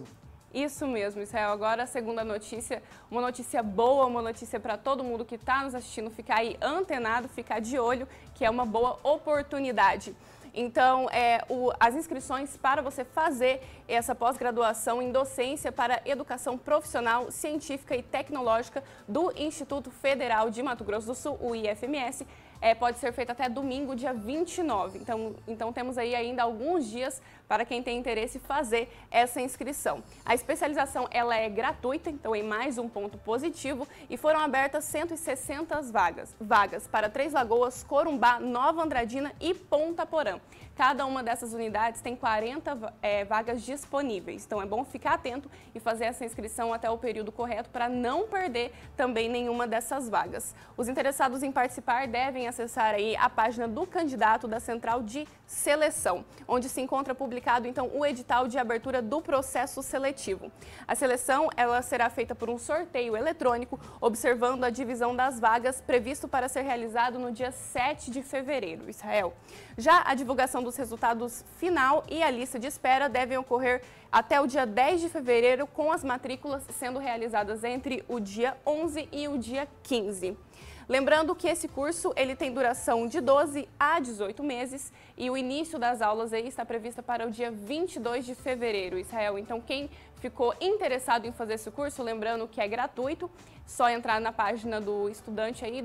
Isso mesmo, Israel. Agora a segunda notícia, uma notícia boa, uma notícia para todo mundo que está nos assistindo ficar aí antenado, ficar de olho, que é uma boa oportunidade. Então, as inscrições para você fazer essa pós-graduação em docência para educação profissional, científica e tecnológica do Instituto Federal de Mato Grosso do Sul, o IFMS, pode ser feita até domingo, dia 29. Então temos aí ainda alguns dias para quem tem interesse fazer essa inscrição. A especialização ela é gratuita, então é mais um ponto positivo, e foram abertas 160 vagas para Três Lagoas, Corumbá, Nova Andradina e Ponta Porã. Cada uma dessas unidades tem 40 vagas disponíveis, então é bom ficar atento e fazer essa inscrição até o período correto para não perder também nenhuma dessas vagas. Os interessados em participar devem acessar aí a página do candidato da Central de Seleção, onde se encontra publicado então o edital de abertura do processo seletivo. A seleção ela será feita por um sorteio eletrônico, observando a divisão das vagas previsto para ser realizado no dia 7 de fevereiro, Israel. Já a divulgação dos resultados final e a lista de espera devem ocorrer até o dia 10 de fevereiro, com as matrículas sendo realizadas entre o dia 11 e o dia 15. Lembrando que esse curso ele tem duração de 12 a 18 meses e o início das aulas aí está prevista para o dia 22 de fevereiro, Israel. Então, quem ficou interessado em fazer esse curso, lembrando que é gratuito, só entrar na página do estudante aí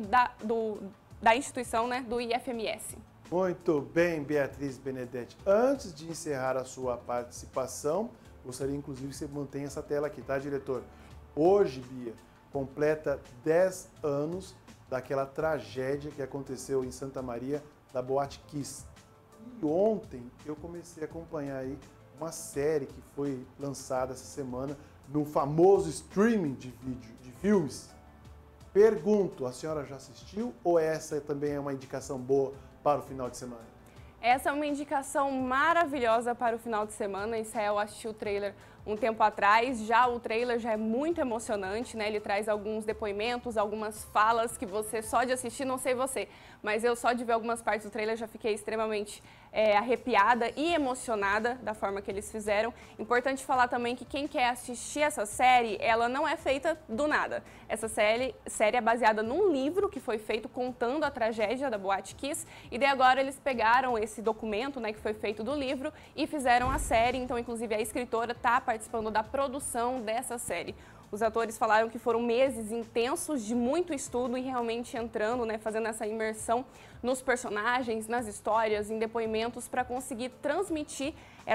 da instituição, né, do IFMS. Muito bem, Beatriz Benedetti. Antes de encerrar a sua participação, gostaria inclusive que você mantenha essa tela aqui, tá, diretor? Hoje, Bia, completa 10 anos daquela tragédia que aconteceu em Santa Maria, da Boate Kiss. E ontem eu comecei a acompanhar aí uma série que foi lançada essa semana no famoso streaming de vídeo, de filmes. Pergunto, a senhora já assistiu ou essa também é uma indicação boa para o final de semana? Essa é uma indicação maravilhosa para o final de semana. Israel assistiu o trailer um tempo atrás, já o trailer já é muito emocionante, né? Ele traz alguns depoimentos, algumas falas que você só de assistir, não sei você, mas eu só de ver algumas partes do trailer já fiquei extremamente arrepiada e emocionada da forma que eles fizeram. Importante falar também que quem quer assistir essa série, ela não é feita do nada. Essa série é baseada num livro que foi feito contando a tragédia da Boate Kiss, e daí agora eles pegaram esse documento, né, que foi feito do livro e fizeram a série. Então, inclusive, a escritora está participando da produção dessa série. Os atores falaram que foram meses intensos de muito estudo e realmente entrando, né, fazendo essa imersão nos personagens, nas histórias, em depoimentos para conseguir transmitir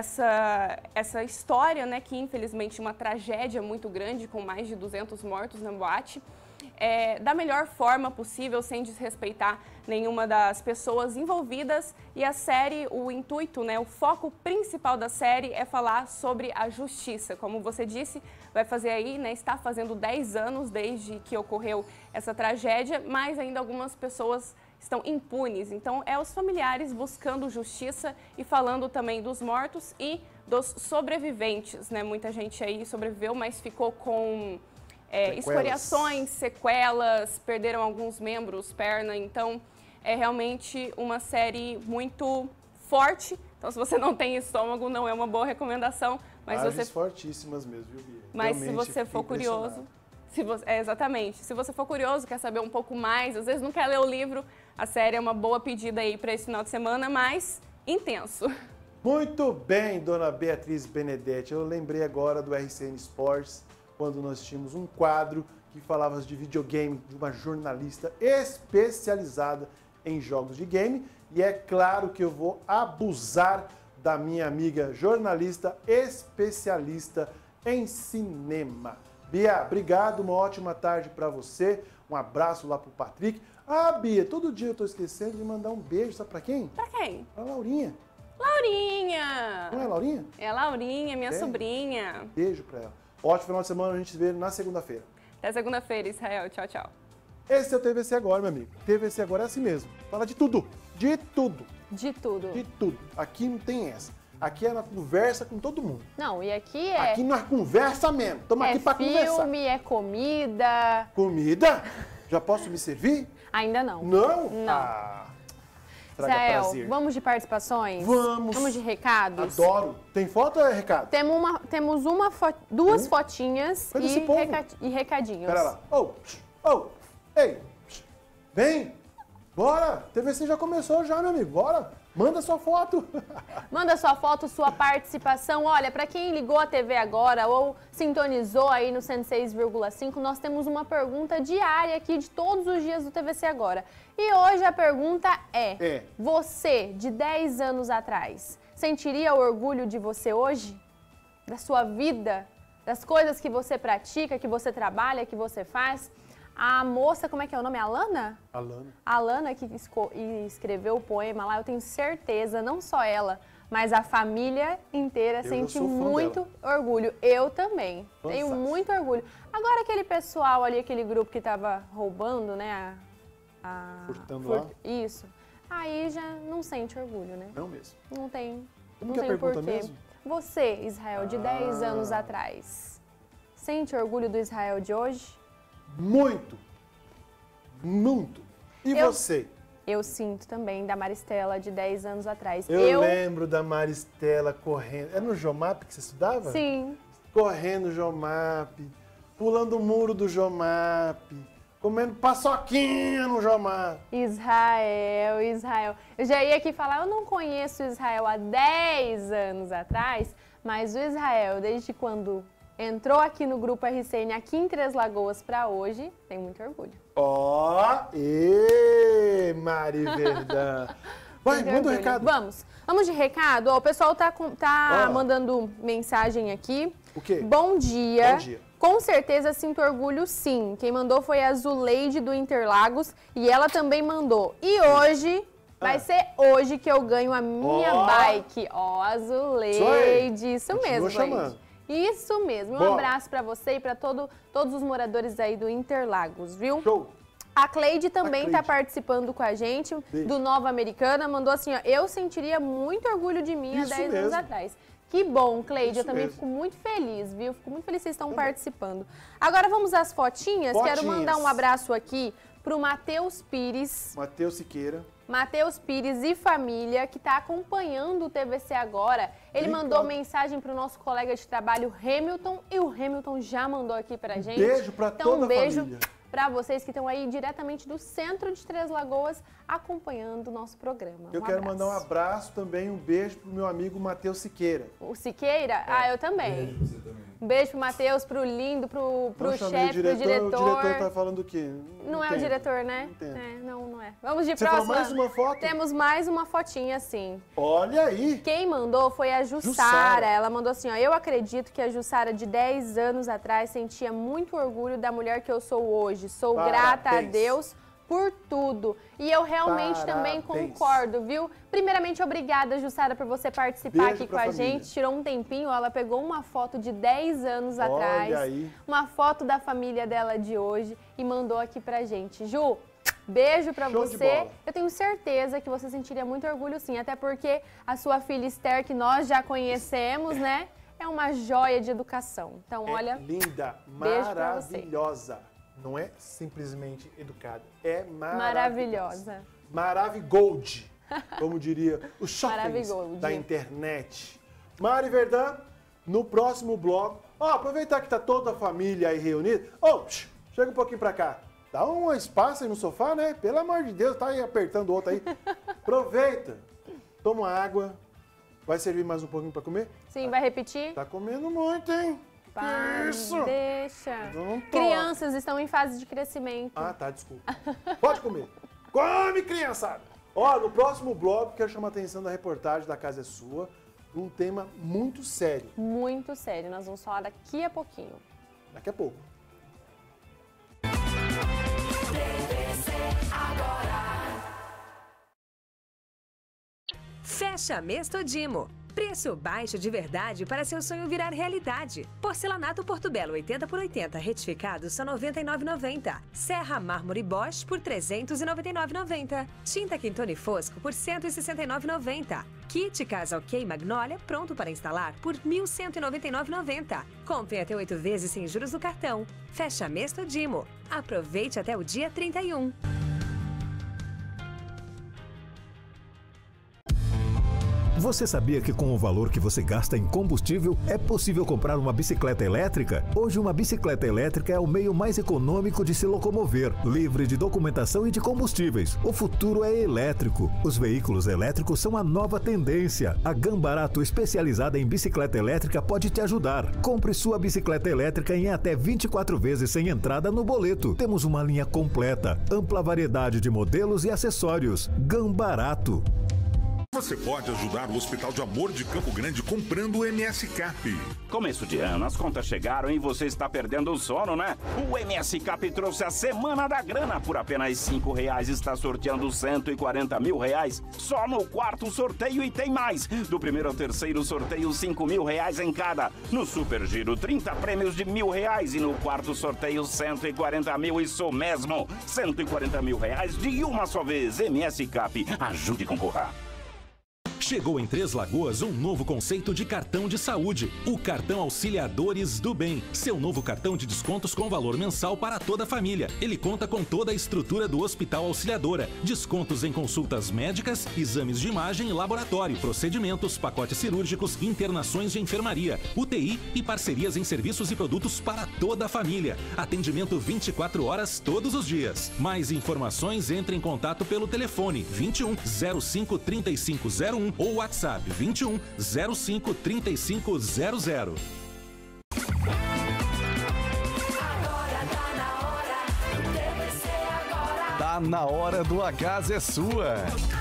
essa história, né, que infelizmente uma tragédia muito grande com mais de 200 mortos na boate, da melhor forma possível, sem desrespeitar nenhuma das pessoas envolvidas. E a série, o intuito, né, o foco principal da série é falar sobre a justiça. Como você disse, vai fazer aí, né, está fazendo 10 anos desde que ocorreu essa tragédia, mas ainda algumas pessoas estão impunes. Então, os familiares buscando justiça e falando também dos mortos e dos sobreviventes, né? Muita gente aí sobreviveu, mas ficou com escoriações, sequelas, perderam alguns membros, perna. Então, é realmente uma série muito forte. Então, se você não tem estômago, não é uma boa recomendação. Mas Imagens fortíssimas mesmo, viu, Bia? Mas se você for curioso... exatamente. Se você for curioso, quer saber um pouco mais, às vezes não quer ler o livro, a série é uma boa pedida aí para esse final de semana, mas intenso. Muito bem, dona Beatriz Benedetti. Eu lembrei agora do RCN Sports, quando nós tínhamos um quadro que falava de videogame, de uma jornalista especializada em jogos de game. E é claro que eu vou abusar da minha amiga jornalista especialista em cinema. Bia, obrigado, uma ótima tarde para você, um abraço lá pro Patrick. Ah, Bia, todo dia eu tô esquecendo de mandar um beijo, sabe pra quem? Pra quem? Pra Laurinha. Laurinha! Não é Laurinha? É a Laurinha, minha sobrinha. Beijo pra ela. Ótimo final de semana, a gente se vê na segunda-feira. Até segunda-feira, Israel. Tchau, tchau. Esse é o TVC Agora, meu amigo. TVC Agora é assim mesmo. Fala de tudo. De tudo. De tudo. De tudo. Aqui não tem essa. Aqui é na conversa com todo mundo. Não, e aqui é... Aqui nós conversa mesmo. Estamos aqui para conversar. É filme, é comida. Comida? Já posso me servir? Ainda não. Não? Não. Ah, traga Israel, prazer. vamos de participações? Vamos. Vamos de recados? Adoro. Tem foto ou é recado? Temos duas fotinhas Cadê esse povo? e recadinhos. Pera lá. Ei, vem. Bora. TVC já começou já, meu amigo. Bora. Manda sua foto. Manda sua foto, sua participação. Olha, para quem ligou a TV agora ou sintonizou aí no 106,5, nós temos uma pergunta diária aqui de todos os dias do TVC Agora. E hoje a pergunta é: você, de 10 anos atrás, sentiria orgulho de você hoje? Da sua vida? Das coisas que você pratica, que você trabalha, que você faz? A moça, como é que é o nome? Alana? Alana, que escreveu o poema lá, eu tenho certeza, não só ela, mas a família inteira sente muito orgulho. Eu também. Tenho muito orgulho. Agora aquele pessoal ali, aquele grupo que tava roubando, né? Furtando lá? Isso. Aí já não sente orgulho, né? Não mesmo. Não tem. Como não que é a tem pergunta porquê. mesmo? Você, Israel, de 10 anos atrás, sente orgulho do Israel de hoje? Muito. E você? Eu sinto também da Maristela de 10 anos atrás. Eu lembro da Maristela correndo. É no Jomap que você estudava? Sim. Correndo no Jomap, pulando o muro do Jomap, comendo paçoquinha no Jomap. Israel. Eu já ia aqui falar, eu não conheço o Israel há 10 anos atrás, mas o Israel, desde quando entrou aqui no Grupo RCN, aqui em Três Lagoas, para hoje, tem muito orgulho. Mari Verdão. Vai, manda um recado. Vamos de recado. Ó, o pessoal tá mandando mensagem aqui. O quê? Bom dia. Bom dia. Com certeza sinto orgulho, sim. Quem mandou foi a Zuleide do Interlagos e ela também mandou. E hoje, vai ser hoje que eu ganho a minha bike. A Zuleide. Isso mesmo, gente. Isso mesmo. Um abraço para você e para todos os moradores aí do Interlagos, viu? Show. A Cleide também está participando com a gente, do Nova Americana. Mandou assim, ó, eu sentiria muito orgulho de mim há 10 anos atrás. Que bom, Cleide. Eu também fico muito feliz, viu? Fico muito feliz que vocês estão participando. Agora vamos às fotinhas. Quero mandar um abraço aqui pro Matheus Pires. Matheus Pires e família, que está acompanhando o TVC Agora. Ele mandou mensagem para o nosso colega de trabalho, Hamilton, e o Hamilton já mandou aqui para a gente. Beijo para toda a família. Para vocês que estão aí diretamente do centro de Três Lagoas, acompanhando o nosso programa. Eu quero mandar um abraço também, um beijo pro meu amigo Matheus Siqueira. O Siqueira? Eu também. Beijo pra você também. Um beijo pro Matheus, pro Lindo, pro chefe, pro diretor. O diretor tá falando o quê? Não é o diretor, né? Não é. Vamos de Você próxima. falou mais uma foto? Temos mais uma fotinha, sim. Olha aí. Quem mandou foi a Jussara. Ela mandou assim, ó, eu acredito que a Jussara de 10 anos atrás sentia muito orgulho da mulher que eu sou hoje. Sou grata a Deus por tudo. E eu realmente também concordo, viu? Primeiramente, obrigada, Jussara, por você participar aqui com a gente. Tirou um tempinho, ela pegou uma foto de 10 anos atrás. Uma foto da família dela de hoje e mandou aqui pra gente. Ju, beijo pra você. Eu tenho certeza que você sentiria muito orgulho, sim. Até porque a sua filha Esther, que nós já conhecemos, né? É uma joia de educação. Então, olha... linda, beijo pra você. maravilhosa. Não é simplesmente educada, é maravilhosa. Maravigold, como diria os shoppings da internet. Mari Verdão, no próximo bloco, aproveitar que tá toda a família aí reunida, chega um pouquinho pra cá, dá um espaço aí no sofá, né? Pelo amor de Deus, tá aí apertando o outro aí. Aproveita, toma água, vai servir mais um pouquinho pra comer? Sim, vai repetir? Tá comendo muito, hein? Isso! Deixa. Crianças estão em fase de crescimento. Tá, desculpa. Pode comer. Come, criançada! No próximo bloco, quero chamar a atenção da reportagem da Casa é Sua, um tema muito sério. Muito sério. Nós vamos falar daqui a pouquinho. Daqui a pouco. Fecha mês Todimo. Preço baixo de verdade para seu sonho virar realidade. Porcelanato Porto Belo 80 por 80, retificado só R$ 99,90. Serra Mármore Bosch por R$ 399,90. Tinta Quintone Fosco por R$ 169,90. Kit Casa OK Magnólia pronto para instalar por R$ 1.199,90. Compre até 8 vezes sem juros no cartão. Fecha mês Todimo. Aproveite até o dia 31. Você sabia que com o valor que você gasta em combustível é possível comprar uma bicicleta elétrica? Hoje uma bicicleta elétrica é o meio mais econômico de se locomover, livre de documentação e de combustíveis. O futuro é elétrico. Os veículos elétricos são a nova tendência. A Gambarato, especializada em bicicleta elétrica, pode te ajudar. Compre sua bicicleta elétrica em até 24 vezes sem entrada no boleto. Temos uma linha completa, ampla variedade de modelos e acessórios. Gambarato. Você pode ajudar o Hospital de Amor de Campo Grande comprando o MS Cap. Começo de ano, as contas chegaram e você está perdendo o sono, né? O MS Cap trouxe a Semana da Grana. Por apenas R$5 está sorteando R$140 mil. Só no quarto sorteio e tem mais. Do primeiro ao terceiro sorteio, R$5 mil em cada. No Super Giro, 30 prêmios de R$1.000. E no quarto sorteio, 140 mil. Isso mesmo, 140 mil de uma só vez. MS Cap, ajude a concorrer. Chegou em Três Lagoas um novo conceito de cartão de saúde, o Cartão Auxiliadores do Bem. Seu novo cartão de descontos com valor mensal para toda a família. Ele conta com toda a estrutura do Hospital Auxiliadora. Descontos em consultas médicas, exames de imagem e laboratório, procedimentos, pacotes cirúrgicos, internações de enfermaria, UTI e parcerias em serviços e produtos para toda a família. Atendimento 24 horas todos os dias. Mais informações, entre em contato pelo telefone 21 05 3501 ou WhatsApp 21 05 3500. Tá na hora do A Casa é Sua.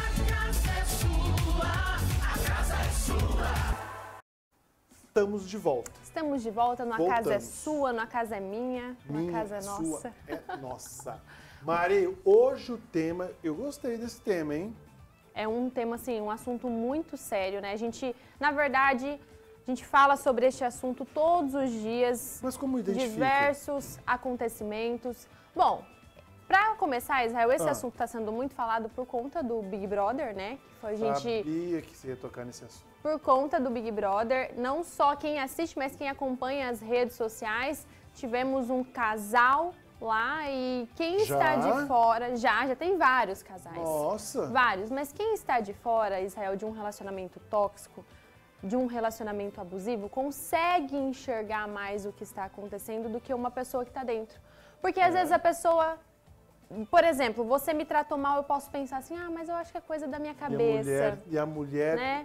Estamos de volta. Estamos de volta no A Voltamos. Casa é Sua, no A Casa é Minha, no A Casa é Nossa. Sua é nossa. Mari, hoje o tema, eu gostei desse tema, hein? É um tema, assim, um assunto muito sério, né? A gente, na verdade, a gente fala sobre este assunto todos os dias. Mas como identifica? Diversos acontecimentos. Bom, para começar, Israel, esse assunto está sendo muito falado por conta do Big Brother, né? Que foi a gente... Sabia que você ia tocar nesse assunto. Por conta do Big Brother, não só quem assiste, mas quem acompanha as redes sociais. Tivemos um casal lá e quem está de fora, já tem vários casais. Nossa! Vários, mas quem está de fora, Israel, de um relacionamento tóxico, de um relacionamento abusivo, consegue enxergar mais o que está acontecendo do que uma pessoa que está dentro. Porque às vezes a pessoa, por exemplo, você me tratou mal, eu posso pensar assim, mas eu acho que é coisa da minha cabeça. E a mulher, né?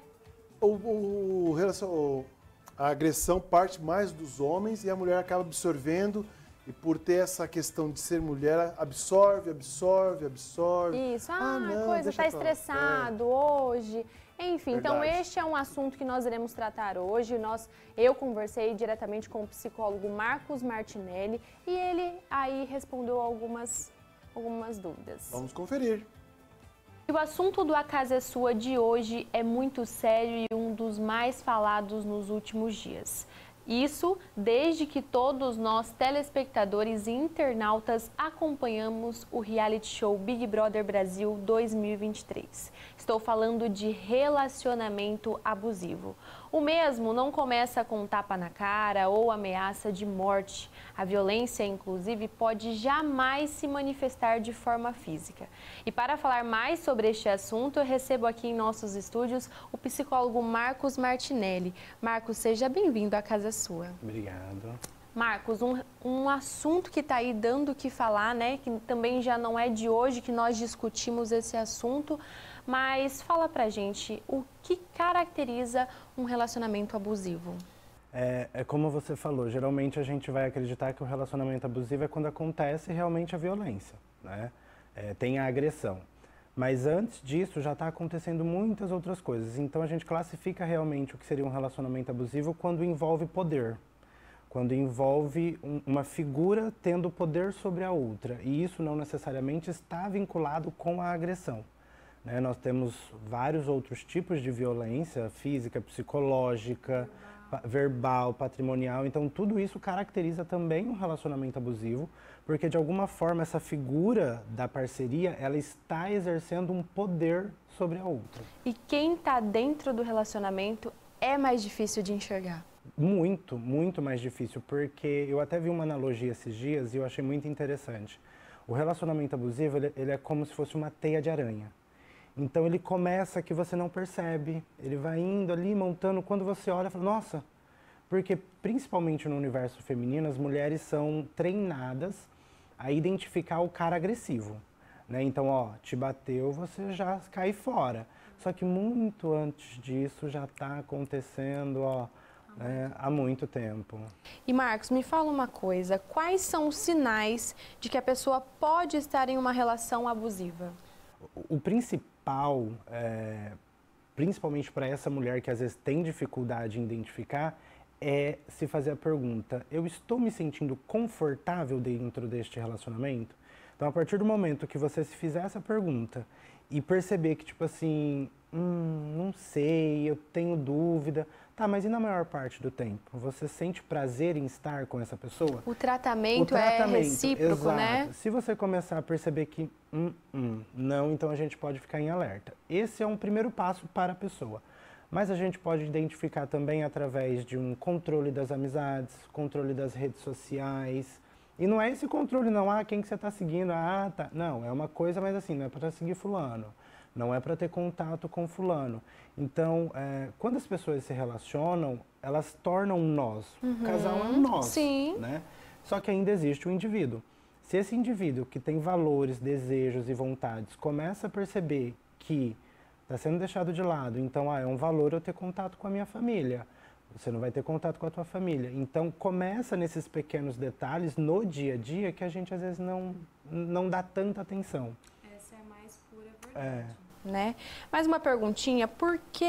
A agressão parte mais dos homens e a mulher acaba absorvendo. E por ter essa questão de ser mulher, absorve. Isso, coisa, tá estressado hoje. Enfim, Verdade. Então este é um assunto que nós iremos tratar hoje. Eu conversei diretamente com o psicólogo Marcos Martinelli e ele aí respondeu algumas dúvidas. Vamos conferir. O assunto do A Casa é Sua de hoje é muito sério e um dos mais falados nos últimos dias. Isso desde que todos nós, telespectadores e internautas, acompanhamos o reality show Big Brother Brasil 2023. Estou falando de relacionamento abusivo. O mesmo não começa com tapa na cara ou ameaça de morte. A violência, inclusive, pode jamais se manifestar de forma física. E para falar mais sobre este assunto, eu recebo aqui em nossos estúdios o psicólogo Marcos Martinelli. Marcos, seja bem-vindo à Casa Sua. Obrigado. Marcos, um assunto que está aí dando o que falar, né? Que também já não é de hoje que nós discutimos esse assunto, mas fala pra gente o que caracteriza um relacionamento abusivo. É como você falou, geralmente a gente vai acreditar que o relacionamento abusivo é quando acontece realmente a violência, né? Tem a agressão. Mas antes disso já está acontecendo muitas outras coisas. Então a gente classifica realmente o que seria um relacionamento abusivo quando envolve poder. Quando envolve uma figura tendo poder sobre a outra. E isso não necessariamente está vinculado com a agressão. Né? Nós temos vários outros tipos de violência, física, psicológica, verbal, patrimonial. Então tudo isso caracteriza também um relacionamento abusivo, porque de alguma forma essa figura da parceria, ela está exercendo um poder sobre a outra. E quem está dentro do relacionamento é mais difícil de enxergar? Muito, muito mais difícil, porque eu até vi uma analogia esses dias e eu achei muito interessante. O relacionamento abusivo, ele é como se fosse uma teia de aranha. Então ele começa que você não percebe, ele vai indo ali, montando, quando você olha, fala, nossa, porque principalmente no universo feminino, as mulheres são treinadas a identificar o cara agressivo, né? Então, ó, te bateu, você já cai fora. Só que muito antes disso já está acontecendo, ó, há muito tempo. E Marcos, me fala uma coisa, quais são os sinais de que a pessoa pode estar em uma relação abusiva? O principal, principalmente para essa mulher que às vezes tem dificuldade em identificar, é se fazer a pergunta, eu estou me sentindo confortável dentro deste relacionamento? Então, a partir do momento que você se fizer essa pergunta e perceber que, tipo assim, não sei, eu tenho dúvida, tá, mas e na maior parte do tempo? Você sente prazer em estar com essa pessoa? O tratamento é recíproco, exato. né? Se você começar a perceber que não, então a gente pode ficar em alerta. Esse é um primeiro passo para a pessoa. Mas a gente pode identificar também através de um controle das amizades, controle das redes sociais. E não é esse controle não, quem que você está seguindo, tá. Não, é uma coisa, mas assim, não é para seguir fulano, não é para ter contato com fulano. Então, quando as pessoas se relacionam, elas tornam nós. O casal é um nós, sim. Né? Só que ainda existe o indivíduo. Se esse indivíduo que tem valores, desejos e vontades começa a perceber que está sendo deixado de lado, então é um valor eu ter contato com a minha família. Você não vai ter contato com a tua família. Então, começa nesses pequenos detalhes no dia a dia que a gente, às vezes, não dá tanta atenção. Essa é a mais pura verdade. Né? Mais uma perguntinha. Por que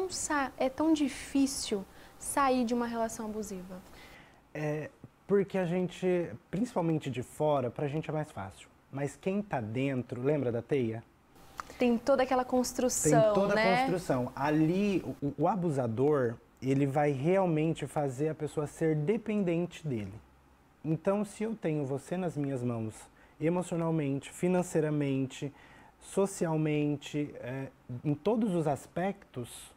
é tão difícil sair de uma relação abusiva? Porque a gente, principalmente de fora, pra gente é mais fácil. Mas quem tá dentro, lembra da teia? Tem toda aquela construção, Tem toda né? a construção. Ali, o abusador, ele vai realmente fazer a pessoa ser dependente dele. Então, se eu tenho você nas minhas mãos, emocionalmente, financeiramente, socialmente, em todos os aspectos,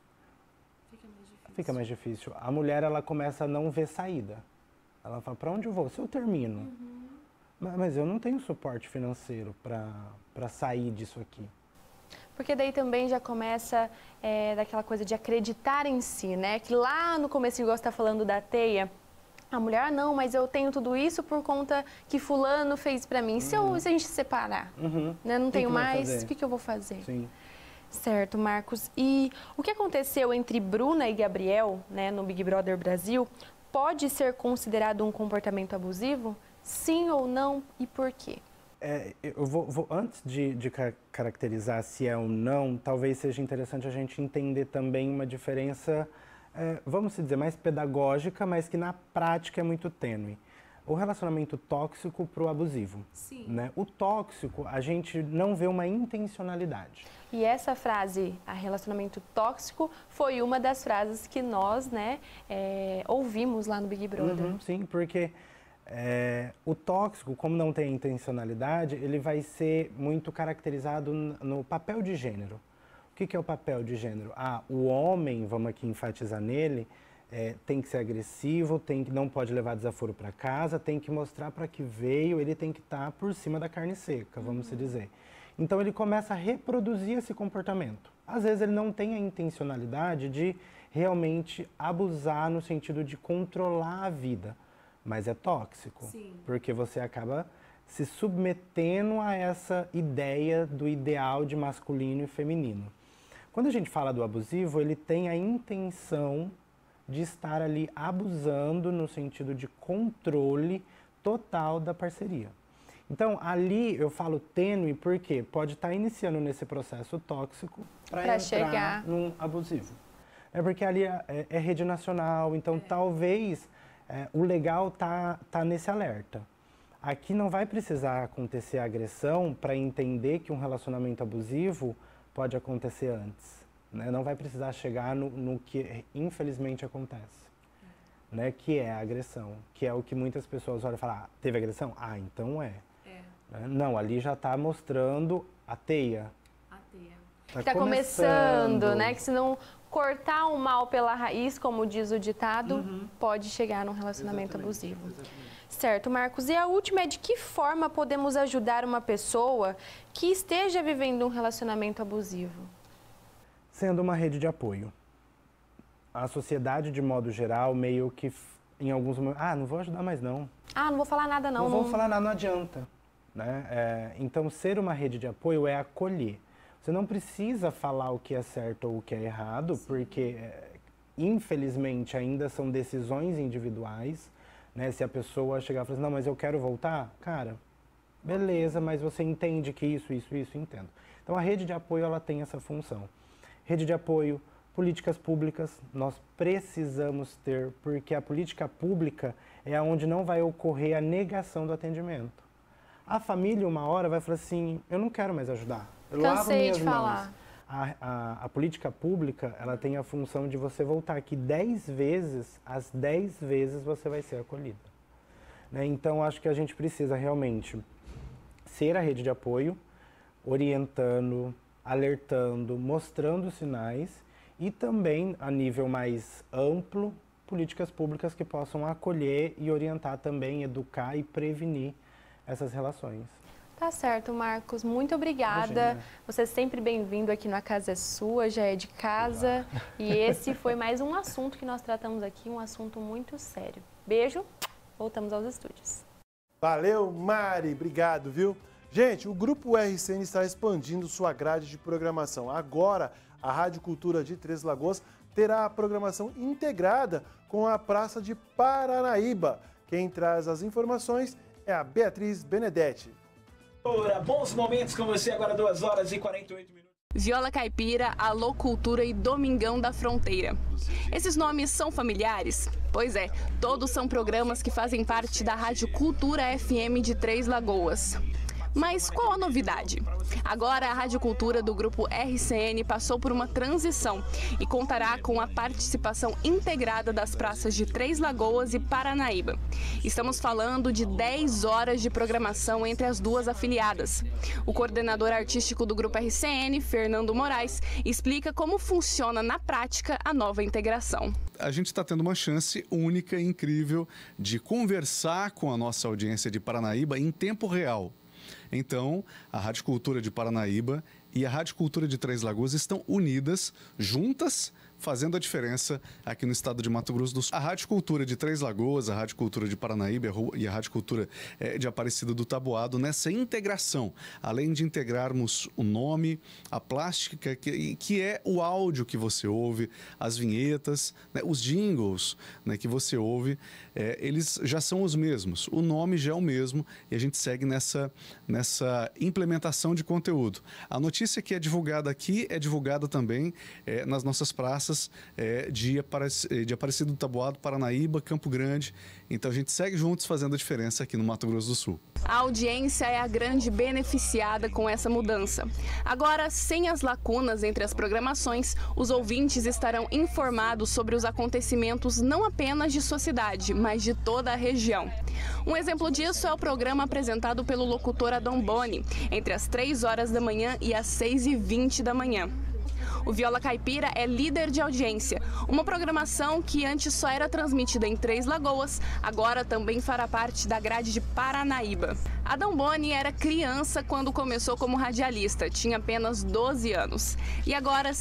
fica mais difícil. A mulher, ela começa a não ver saída. Ela fala, para onde eu vou? Se eu termino. Mas eu não tenho suporte financeiro para sair disso aqui. Porque daí também já começa daquela coisa de acreditar em si, né? Que lá no começo, igual você está falando da teia, a mulher, não, mas eu tenho tudo isso por conta que fulano fez para mim. Se a gente se separar, né? Não tenho mais, o que eu vou fazer? Sim. Certo, Marcos. E o que aconteceu entre Bruna e Gabriel, né, no Big Brother Brasil, pode ser considerado um comportamento abusivo? Sim ou não e por quê? Eu vou antes de caracterizar se é ou não, talvez seja interessante a gente entender também uma diferença, vamos dizer, mais pedagógica, mas que na prática é muito tênue. O relacionamento tóxico para o abusivo. Sim. Né? O tóxico, a gente não vê uma intencionalidade. E essa frase, a relacionamento tóxico, foi uma das frases que nós, né, ouvimos lá no Big Brother. Sim, porque o tóxico, como não tem intencionalidade, ele vai ser muito caracterizado no papel de gênero. O que é o papel de gênero? O homem, vamos aqui enfatizar nele, tem que ser agressivo, não pode levar desaforo para casa, tem que mostrar para que veio, ele tem que estar por cima da carne seca, vamos se dizer. Então ele começa a reproduzir esse comportamento. Às vezes ele não tem a intencionalidade de realmente abusar no sentido de controlar a vida. Mas é tóxico, sim, porque você acaba se submetendo a essa ideia do ideal de masculino e feminino. Quando a gente fala do abusivo, ele tem a intenção de estar ali abusando no sentido de controle total da parceria. Então, ali eu falo tênue porque pode estar iniciando nesse processo tóxico para entrar chegar num abusivo. Porque ali é rede nacional, então talvez... o legal tá nesse alerta. Aqui não vai precisar acontecer agressão para entender que um relacionamento abusivo pode acontecer antes. Né? Não vai precisar chegar no que infelizmente acontece, né? Que é a agressão, que é o que muitas pessoas olham e falam, teve agressão? Então é. Né? Não, ali já está mostrando a teia. A teia. Está começando, né? Que se não cortar o mal pela raiz, como diz o ditado, pode chegar num relacionamento abusivo. Exatamente. Certo, Marcos. E a última é de que forma podemos ajudar uma pessoa que esteja vivendo um relacionamento abusivo? Sendo uma rede de apoio. A sociedade, de modo geral, meio que em alguns momentos... não vou ajudar mais não. Não vou falar nada não. Não vou falar nada, não adianta. Né? Então, ser uma rede de apoio é acolher. Você não precisa falar o que é certo ou o que é errado, porque, infelizmente, ainda são decisões individuais. Né? Se a pessoa chegar e falar assim, não, mas eu quero voltar, cara, beleza, mas você entende que isso, entendo. Então, a rede de apoio, ela tem essa função. Rede de apoio, políticas públicas, nós precisamos ter, porque a política pública é onde não vai ocorrer a negação do atendimento. A família, uma hora, vai falar assim, eu não quero mais ajudar. Eu lavo minhas mãos. A política pública, ela tem a função de você voltar aqui 10 vezes, as 10 vezes você vai ser acolhida. Né? Então, acho que a gente precisa realmente ser a rede de apoio, orientando, alertando, mostrando sinais e também, a nível mais amplo, políticas públicas que possam acolher e orientar também, educar e prevenir essas relações. Tá certo, Marcos. Muito obrigada. Imagina. Você é sempre bem-vindo aqui na Casa é Sua, já é de casa. E esse foi mais um assunto que nós tratamos aqui, um assunto muito sério. Beijo, voltamos aos estúdios. Valeu, Mari. Obrigado, viu? Gente, o Grupo RCN está expandindo sua grade de programação. Agora, a Rádio Cultura de Três Lagoas terá a programação integrada com a Praça de Paranaíba. Quem traz as informações é a Beatriz Benedetti. Bons momentos com você, agora 2h48. Viola Caipira, Alô Cultura e Domingão da Fronteira. Esses nomes são familiares? Pois é, todos são programas que fazem parte da Rádio Cultura FM de Três Lagoas. Mas qual a novidade? Agora a Rádio Cultura do Grupo RCN passou por uma transição e contará com a participação integrada das praças de Três Lagoas e Paranaíba. Estamos falando de 10 horas de programação entre as duas afiliadas. O coordenador artístico do Grupo RCN, Fernando Moraes, explica como funciona na prática a nova integração. A gente está tendo uma chance única e incrível de conversar com a nossa audiência de Paranaíba em tempo real. Então, a Rádio Cultura de Paranaíba e a Rádio Cultura de Três Lagoas estão unidas, juntas, fazendo a diferença aqui no estado de Mato Grosso do Sul. A Rádio Cultura de Três Lagoas, a Rádio Cultura de Paranaíba e a Rádio Cultura de Aparecida do Taboado, nessa integração, além de integrarmos o nome, a plástica, que é o áudio que você ouve, as vinhetas, né, os jingles, né, que você ouve, eles já são os mesmos, o nome já é o mesmo e a gente segue nessa implementação de conteúdo. A notícia que é divulgada aqui é divulgada também nas nossas praças de Aparecida do Taboado, Paranaíba, Campo Grande. Então a gente segue juntos fazendo a diferença aqui no Mato Grosso do Sul. A audiência é a grande beneficiada com essa mudança. Agora, sem as lacunas entre as programações, os ouvintes estarão informados sobre os acontecimentos não apenas de sua cidade, mas de toda a região. Um exemplo disso é o programa apresentado pelo locutor Adão Boni, entre as 3 horas da manhã e as 6h20 da manhã. O Viola Caipira é líder de audiência, uma programação que antes só era transmitida em Três Lagoas, agora também fará parte da grade de Paranaíba. Adão Boni era criança quando começou como radialista, tinha apenas 12 anos. E agora,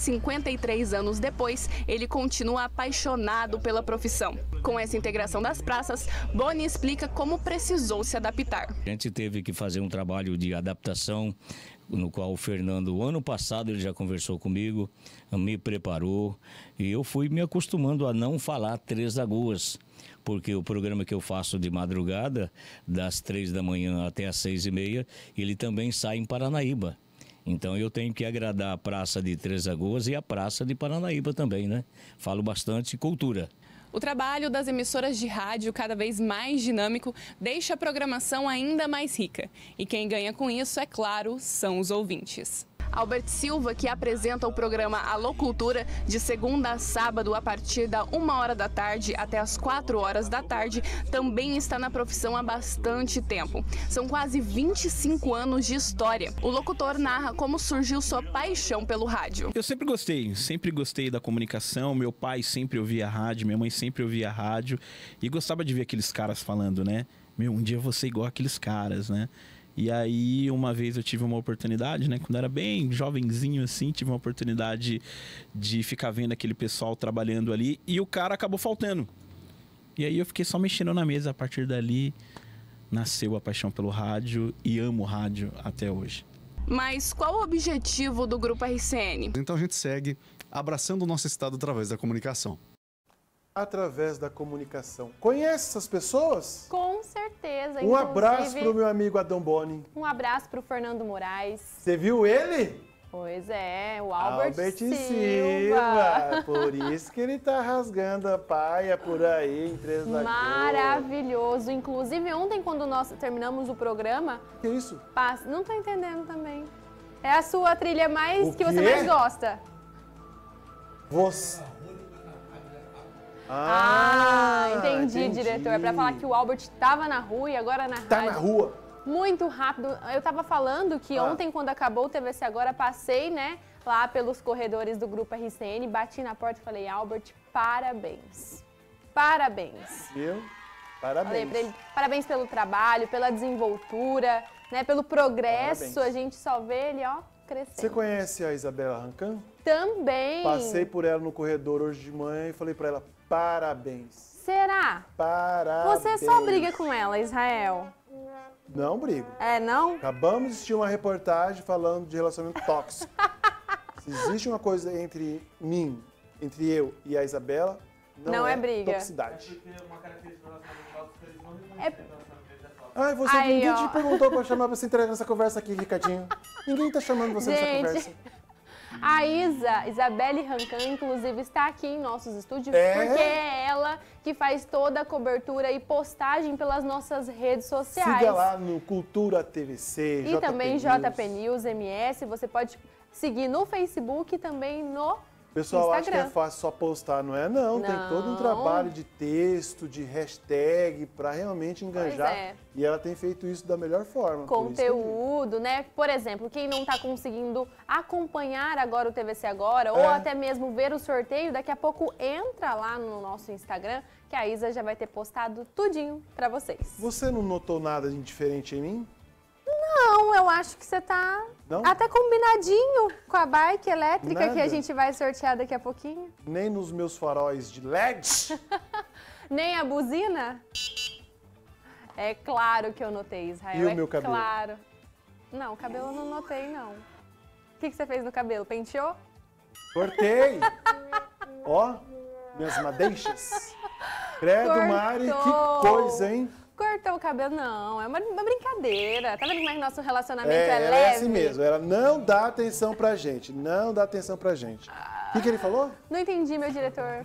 53 anos depois, ele continua apaixonado pela profissão. Com essa integração das praças, Boni explica como precisou se adaptar. A gente teve que fazer um trabalho de adaptação, no qual o Fernando, ano passado, ele já conversou comigo, me preparou e eu fui me acostumando a não falar Três Lagoas, porque o programa que eu faço de madrugada, das 3 da manhã até as 6h30, ele também sai em Paranaíba. Então eu tenho que agradar a Praça de Três Lagoas e a Praça de Paranaíba também, né? Falo bastante cultura. O trabalho das emissoras de rádio, cada vez mais dinâmico, deixa a programação ainda mais rica. E quem ganha com isso, é claro, são os ouvintes. Albert Silva, que apresenta o programa Alô Cultura, de segunda a sábado, a partir da 1h da tarde até as 4h da tarde, também está na profissão há bastante tempo. São quase 25 anos de história. O locutor narra como surgiu sua paixão pelo rádio. Eu sempre gostei da comunicação. Meu pai sempre ouvia rádio, minha mãe sempre ouvia rádio e gostava de ver aqueles caras falando, né? um dia eu vou ser igual aqueles caras, né? E aí, uma vez eu tive uma oportunidade, né? Quando eu era bem jovenzinho, assim, tive uma oportunidade de ficar vendo aquele pessoal trabalhando ali. E o cara acabou faltando. E aí eu fiquei só mexendo na mesa. A partir dali, nasceu a paixão pelo rádio e amo rádio até hoje. Mas qual o objetivo do Grupo RCN? Então a gente segue abraçando o nosso estado através da comunicação. Através da comunicação. Conhece essas pessoas? Com certeza. Um abraço pro meu amigo Adão Boni. Um abraço pro Fernando Moraes. Você viu ele? Pois é, o Albert Silva. Silva. Por isso que ele tá rasgando a paia por aí em Três Lagoas. Maravilhoso. Inclusive, ontem, quando nós terminamos o programa... Que isso? Não tô entendendo também. É a sua trilha que você quê? mais gosta. Você... entendi, diretor. É pra falar que o Albert tava na rua e agora na rádio. Tá na rua. Muito rápido. Eu tava falando que ontem, quando acabou o TVC Agora, passei, né, lá pelos corredores do Grupo RCN, bati na porta e falei, Albert, parabéns. Parabéns. Viu? Parabéns. Falei pra ele, parabéns pelo trabalho, pela desenvoltura, né, pelo progresso. Parabéns. A gente só vê ele, ó, crescendo. Você conhece a Isabela Rancan? Também. Passei por ela no corredor hoje de manhã e falei pra ela, parabéns. Será? Parabéns. Você só briga com ela, Israel? Não brigo. É, não? Acabamos de assistir uma reportagem falando de relacionamento tóxico. Se existe uma coisa entre mim, entre eu e a Isabela, não é briga. Toxicidade. Ai, ninguém te perguntou pra chamar pra você entrar nessa conversa aqui, Ricardinho. Ninguém tá chamando você nessa conversa. A Isabelle Rancan, inclusive, está aqui em nossos estúdios, porque é ela que faz toda a cobertura e postagem pelas nossas redes sociais. Siga lá no Cultura TVC, e também JP News, MS, você pode seguir no Facebook e também no O pessoal Instagram. acha que é fácil só postar, não é não. Tem todo um trabalho de texto, de hashtag, para realmente engajar. Pois é. E ela tem feito isso da melhor forma. Conteúdo, né? Por exemplo, quem não está conseguindo acompanhar agora o TVC Agora, ou até mesmo ver o sorteio, daqui a pouco entra lá no nosso Instagram, que a Isa já vai ter postado tudinho para vocês. Você não notou nada de diferente em mim? Não, eu acho que você tá até combinadinho com a bike elétrica que a gente vai sortear daqui a pouquinho. Nem nos meus faróis de LED? Nem a buzina? É claro que eu notei, Israel. E o meu cabelo? Claro. Não, o cabelo eu não notei, não. O que você fez no cabelo? Penteou? Cortei! Ó, minhas madeixas. Credo, Mari, que coisa, hein? Cortou o cabelo? Não, é uma brincadeira. Tá vendo como é que nosso relacionamento é leve? É assim mesmo, ela não dá atenção pra gente, não dá atenção pra gente. O que ele falou? Não entendi, meu diretor.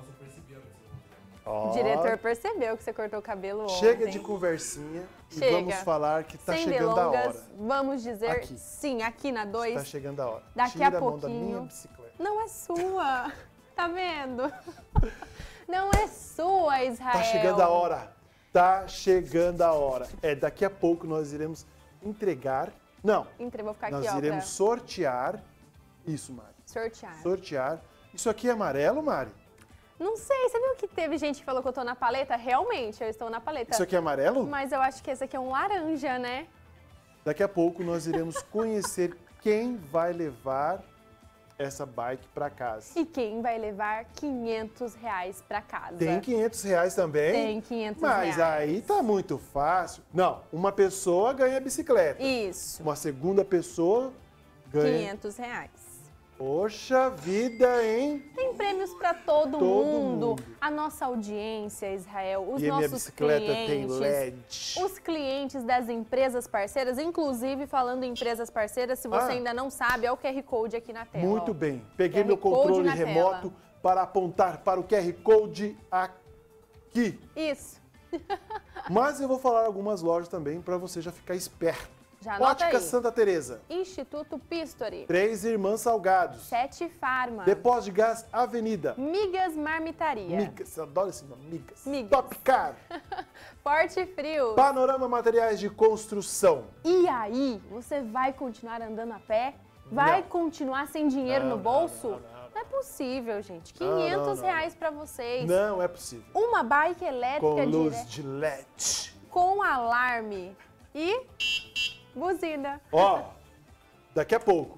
O diretor percebeu que você cortou o cabelo ontem. Chega de conversinha e vamos falar que tá chegando a hora. Vamos dizer sim, aqui na 2. Tá chegando a hora. Daqui a pouquinho. Tira a mão da minha bicicleta. Não é sua. Tá vendo? Não é sua, Israel. Tá chegando a hora. Tá chegando a hora. Daqui a pouco nós iremos entregar. Não. Vou ficar aqui, nós iremos sortear. Isso, Mari. Sortear. Isso aqui é amarelo, Mari? Não sei. Você viu que teve gente que falou que eu tô na paleta? Realmente, eu estou na paleta. Isso aqui é amarelo? Mas eu acho que esse aqui é um laranja, né? Daqui a pouco nós iremos conhecer quem vai levar essa bike para casa. E quem vai levar R$500 para casa. Tem R$500 também? Tem R$500. Mas aí tá muito fácil. Não, uma pessoa ganha a bicicleta. Isso. Uma segunda pessoa ganha R$500. Poxa vida, hein? Tem prêmios para todo mundo. A nossa audiência, Israel, os nossos minha bicicleta clientes, tem LED. Os clientes das empresas parceiras, inclusive falando em empresas parceiras, se você ainda não sabe, é o QR Code aqui na tela. Muito bem. Peguei meu controle remoto para apontar para o QR Code aqui. Isso. Mas eu vou falar algumas lojas também para você já ficar esperto. Já anota Ótica aí. Santa Teresa. Instituto Pistori. Três Irmãs Salgados. 7 Farma. Depósito de Gás Avenida. Migas Marmitaria. Migas, eu adoro esse nome, Migas. Top Car. Forte Frio. Panorama Materiais de Construção. E aí, você vai continuar andando a pé? Vai continuar sem dinheiro no bolso? Não é possível, gente. R$500 para vocês. Não é possível. Uma bike elétrica com luz de LED. com alarme e buzina. Ó, daqui a pouco,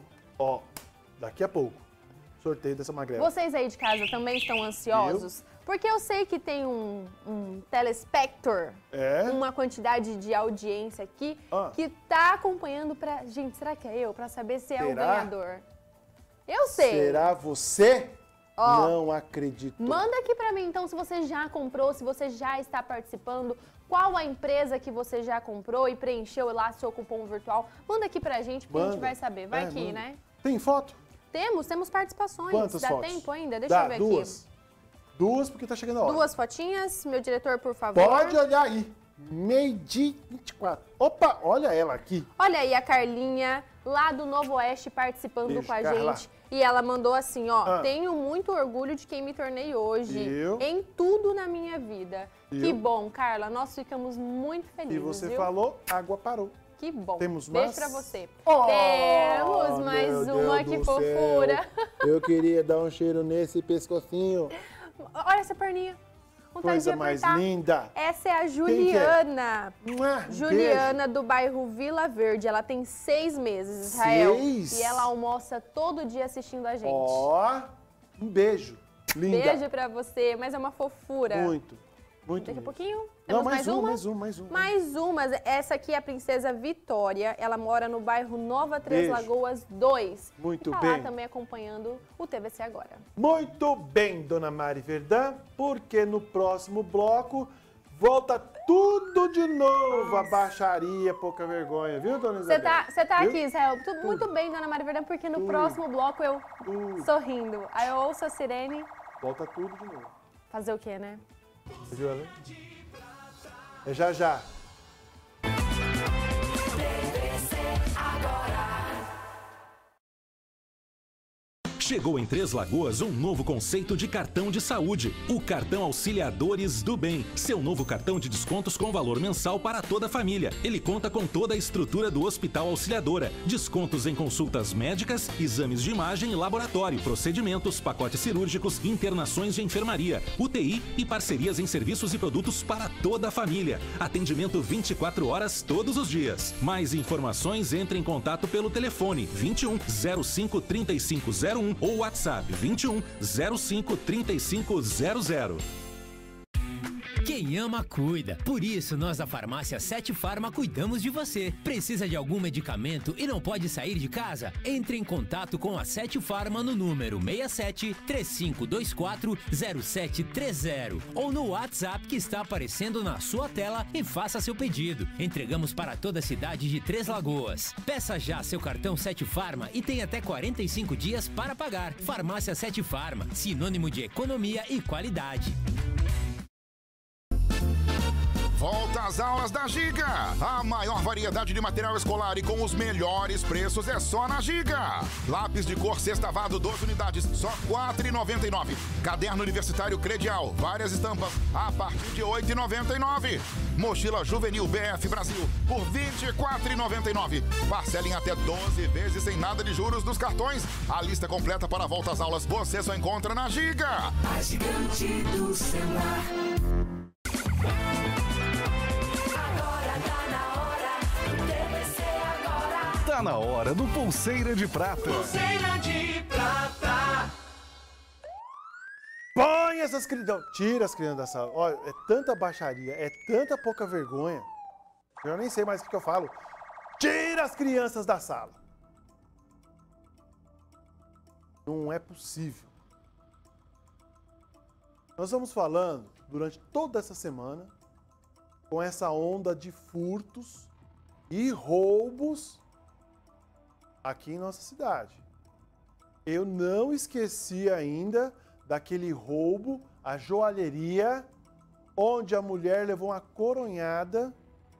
sorteio dessa magrela. Vocês aí de casa também estão ansiosos? Porque eu sei que tem um telespector, uma quantidade de audiência aqui, que tá acompanhando pra... Gente, será que é eu? Pra saber se é o ganhador. Eu sei. Será você? Ó, não acredito. Manda aqui pra mim, então, se você já comprou, se você já está participando, qual a empresa que você já comprou e preencheu lá seu cupom virtual. Manda aqui pra gente, porque a gente vai saber. Vai aqui, né? Tem foto? Temos participações. Quantas Dá fotos? tempo ainda? Deixa eu ver duas. aqui. Duas, porque tá chegando a hora. Duas fotinhas. Meu diretor, por favor. Pode olhar aí. Meio-dia 24. Opa, olha ela aqui. Olha aí a Carlinha, lá do Novo Oeste, participando Beijo, com a Carla. gente. E ela mandou assim, ó, tenho muito orgulho de quem me tornei hoje, em tudo na minha vida. Que bom, Carla, nós ficamos muito felizes, E você viu? falou, água parou. Que bom. Temos Beijo mais? pra você. Oh, Temos mais meu uma, Deus que do fofura. céu. Eu queria dar um cheiro nesse pescocinho. Olha essa perninha. Vontade de Coisa mais apertar. linda. Essa é a Quem Juliana. que é? Juliana, do bairro Vila Verde. Ela tem 6 meses, Israel. 6? E ela almoça todo dia assistindo a gente. Ó, um beijo. Linda. Beijo pra você, mas é uma fofura. Muito, muito. Daqui a pouquinho. Não, Temos mais uma? mais uma. Mais uma. Essa aqui é a Princesa Vitória. Ela mora no bairro Nova Três Beijo. Lagoas 2. Muito e tá bem. lá também acompanhando o TVC Agora. Muito bem, dona Mari Verdão, porque no próximo bloco volta tudo de novo, a baixaria, pouca vergonha, viu, dona Isabel? Você tá Viu? aqui, Israel. Muito bem, dona Maria Verdão, porque no próximo bloco eu sorrindo. Aí eu ouço a sirene. Volta tudo de novo. Fazer o quê, né? Você viu ela? É já já. Chegou em Três Lagoas um novo conceito de cartão de saúde, o Cartão Auxiliadores do Bem. Seu novo cartão de descontos com valor mensal para toda a família. Ele conta com toda a estrutura do Hospital Auxiliadora. Descontos em consultas médicas, exames de imagem e laboratório, procedimentos, pacotes cirúrgicos, internações de enfermaria, UTI e parcerias em serviços e produtos para toda a família. Atendimento 24 horas todos os dias. Mais informações, entre em contato pelo telefone 21 05 3501 ou WhatsApp 21 05 3500. Quem ama, cuida. Por isso, nós da Farmácia 7 Farma cuidamos de você. Precisa de algum medicamento e não pode sair de casa? Entre em contato com a 7 Farma no número 67 3524 0730 ou no WhatsApp que está aparecendo na sua tela e faça seu pedido. Entregamos para toda a cidade de Três Lagoas. Peça já seu cartão 7 Farma e tem até 45 dias para pagar. Farmácia 7 Farma, sinônimo de economia e qualidade. Volta às aulas da Giga. A maior variedade de material escolar e com os melhores preços é só na Giga. Lápis de cor sextavado, 12 unidades, só R$ 4,99. Caderno universitário Credial, várias estampas, a partir de R$ 8,99. Mochila juvenil BF Brasil, por R$ 24,99. Parcela em até 12 vezes sem nada de juros dos cartões. A lista completa para a volta às aulas você só encontra na Giga. A gigante do celular. Tá na hora do Pulseira de Prata. Pulseira de prata. Põe essas crianças. Tira as crianças da sala. Olha, é tanta baixaria, é tanta pouca vergonha. Eu nem sei mais o que eu falo. Tira as crianças da sala. Não é possível. Nós vamos falando durante toda essa semana com essa onda de furtos e roubos aqui em nossa cidade. Eu não esqueci ainda daquele roubo à joalheria, onde a mulher levou uma coronhada,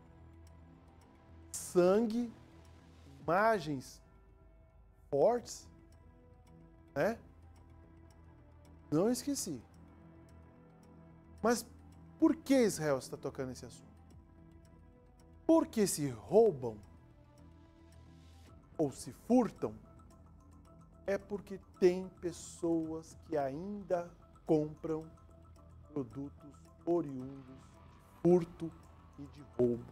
sangue, imagens fortes, né? Não esqueci. Mas por que Israel está tocando esse assunto? Porque se roubam ou se furtam, é porque tem pessoas que ainda compram produtos oriundos de furto e de roubo.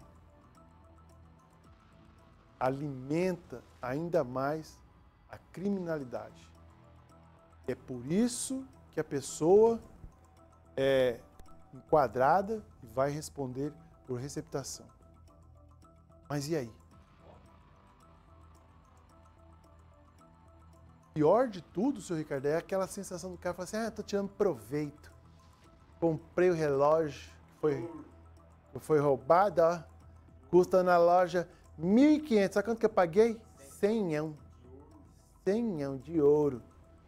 Alimenta ainda mais a criminalidade. É por isso que a pessoa é enquadrada e vai responder por receptação. Mas e aí? Pior de tudo, seu Ricardo, é aquela sensação do cara falar assim, tô tirando proveito. Comprei o relógio que foi roubado, ó. Custa na loja 1.500. Sabe quanto que eu paguei? 100 de ouro.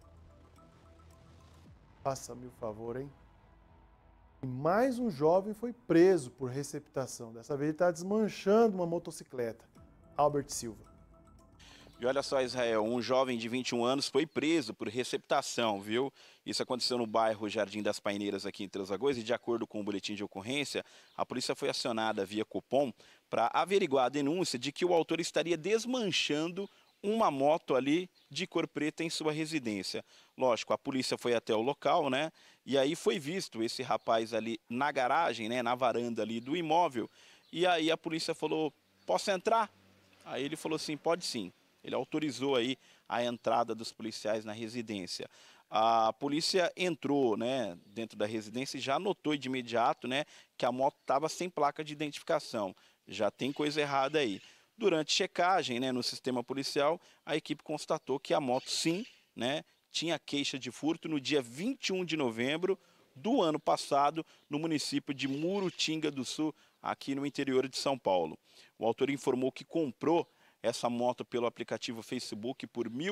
Faça-me o favor, hein? E mais um jovem foi preso por receptação. Dessa vez ele está desmanchando uma motocicleta. Albert Silva. E olha só, Israel, um jovem de 21 anos foi preso por receptação, viu? Isso aconteceu no bairro Jardim das Paineiras, aqui em Três Lagoas, e de acordo com o boletim de ocorrência, a polícia foi acionada via Copom para averiguar a denúncia de que o autor estaria desmanchando uma moto ali de cor preta em sua residência. Lógico, a polícia foi até o local, né? E aí foi visto esse rapaz ali na garagem, né? Na varanda ali do imóvel. E aí a polícia falou, posso entrar? Aí ele falou assim, pode sim. Ele autorizou aí a entrada dos policiais na residência. A polícia entrou, né, dentro da residência e já notou de imediato, né, que a moto estava sem placa de identificação. Já tem coisa errada aí. Durante checagem, né, no sistema policial, a equipe constatou que a moto, sim, né, tinha queixa de furto no dia 21 de novembro do ano passado, no município de Murutinga do Sul, aqui no interior de São Paulo. O autor informou que comprou essa moto pelo aplicativo Facebook por R$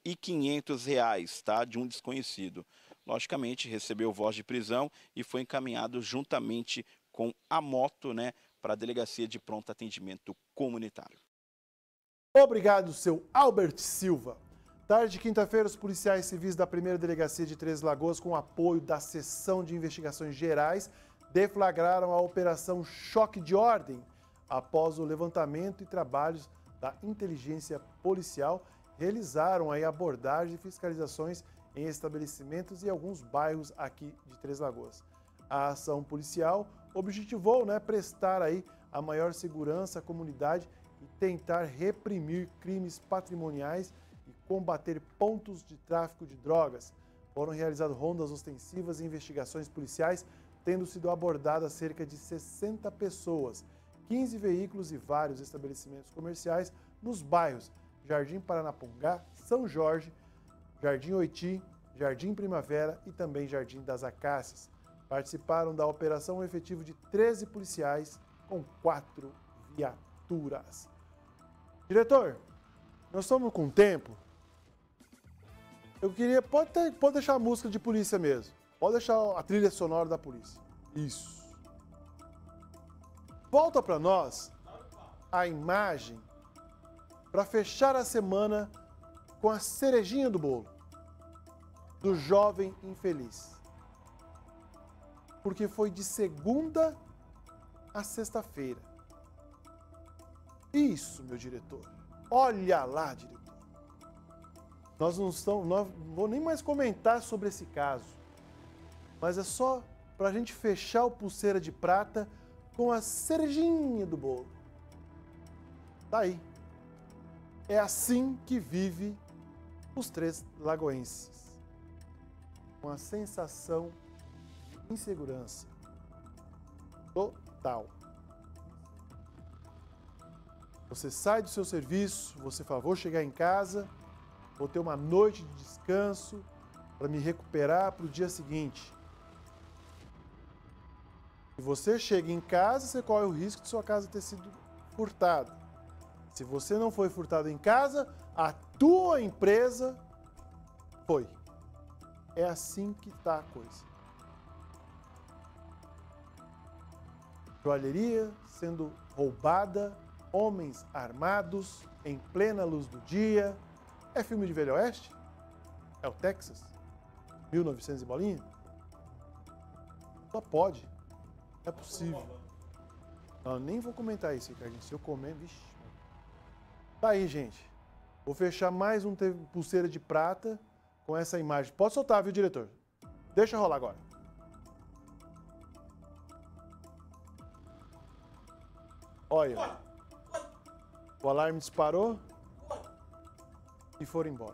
1.500, tá, de um desconhecido. Logicamente, recebeu voz de prisão e foi encaminhado juntamente com a moto, né, para a Delegacia de Pronto Atendimento Comunitário. Obrigado, seu Albert Silva. Tarde de quinta-feira, os policiais civis da primeira delegacia de Três Lagoas, com o apoio da Seção de Investigações Gerais, deflagraram a Operação Choque de Ordem, após o levantamento e trabalhos da inteligência policial, realizaram aí abordagens e fiscalizações em estabelecimentos e alguns bairros aqui de Três Lagoas. A ação policial objetivou, né, prestar aí a maior segurança à comunidade e tentar reprimir crimes patrimoniais e combater pontos de tráfico de drogas. Foram realizadas rondas ostensivas e investigações policiais, tendo sido abordadas cerca de 60 pessoas, 15 veículos e vários estabelecimentos comerciais nos bairros Jardim Paranapungá, São Jorge, Jardim Oiti, Jardim Primavera e também Jardim das Acácias. Participaram da operação um efetivo de 13 policiais com 4 viaturas. Diretor, nós estamos com tempo. Eu queria... Pode deixar a música de polícia mesmo. Pode deixar a trilha sonora da polícia. Isso. Volta para nós a imagem para fechar a semana com a cerejinha do bolo do jovem infeliz. Porque foi de segunda a sexta-feira. Isso, meu diretor. Olha lá, diretor. Nós não vou nem mais comentar sobre esse caso. Mas é só para a gente fechar o Pulseira de Prata com a cerejinha do bolo. Tá aí. É assim que vive os Três Lagoenses. Com a sensação de insegurança total. Você sai do seu serviço, você fala, vou chegar em casa, vou ter uma noite de descanso para me recuperar para o dia seguinte. Se você chega em casa, você corre o risco de sua casa ter sido furtada. Se você não foi furtado em casa, a tua empresa foi. É assim que está a coisa. Joalheria sendo roubada, homens armados em plena luz do dia. É filme de Velho Oeste? É o Texas? 1900 e bolinha? Só pode. É possível. Não, nem vou comentar isso, Ricardinho. Se eu comer, vixi. Tá aí, gente. Vou fechar mais um Pulseira de Prata com essa imagem. Pode soltar, viu, diretor? Deixa rolar agora. Olha. O alarme disparou e foram embora.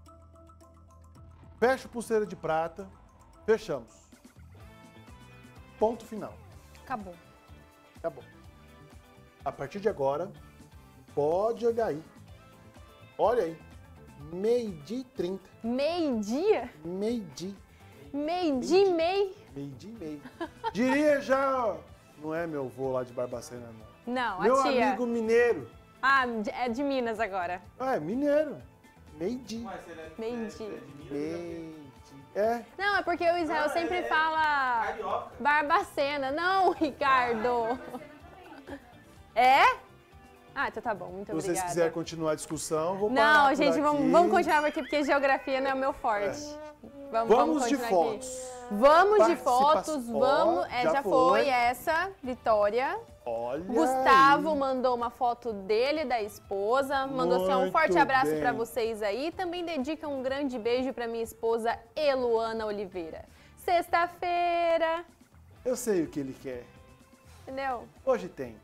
Fecha pulseira de prata. Fechamos. Ponto final. Acabou. Acabou. A partir de agora, pode olhar aí. Olha aí. 12h30. Meio-dia? Meio-dia. Meio-dia e meio? Meio-dia e meio. Diria já... Não é meu avô lá de Barbacena, não. Não, meu a tia. amigo mineiro. Ah, é de Minas agora. Ah, é mineiro. Meio-dia. Meio-dia. Meio-dia. É. Não, é porque o Israel sempre fala Barbacena. Não, Ricardo. É? Ah, então tá bom, muito obrigada. Se vocês quiserem continuar a discussão, vou parar Não, por gente, aqui. vamos continuar por aqui, porque geografia não é o meu forte. Vamos de fotos. Vamos de fotos, Ó, vamos. Já foi essa, Vitória. Olha Gustavo aí. mandou uma foto dele, da esposa. Mandou assim, um forte Muito abraço bem. pra vocês aí. Também dedica um grande beijo pra minha esposa, Eluana Oliveira. Sexta-feira. Eu sei o que ele quer. Entendeu? Hoje tem.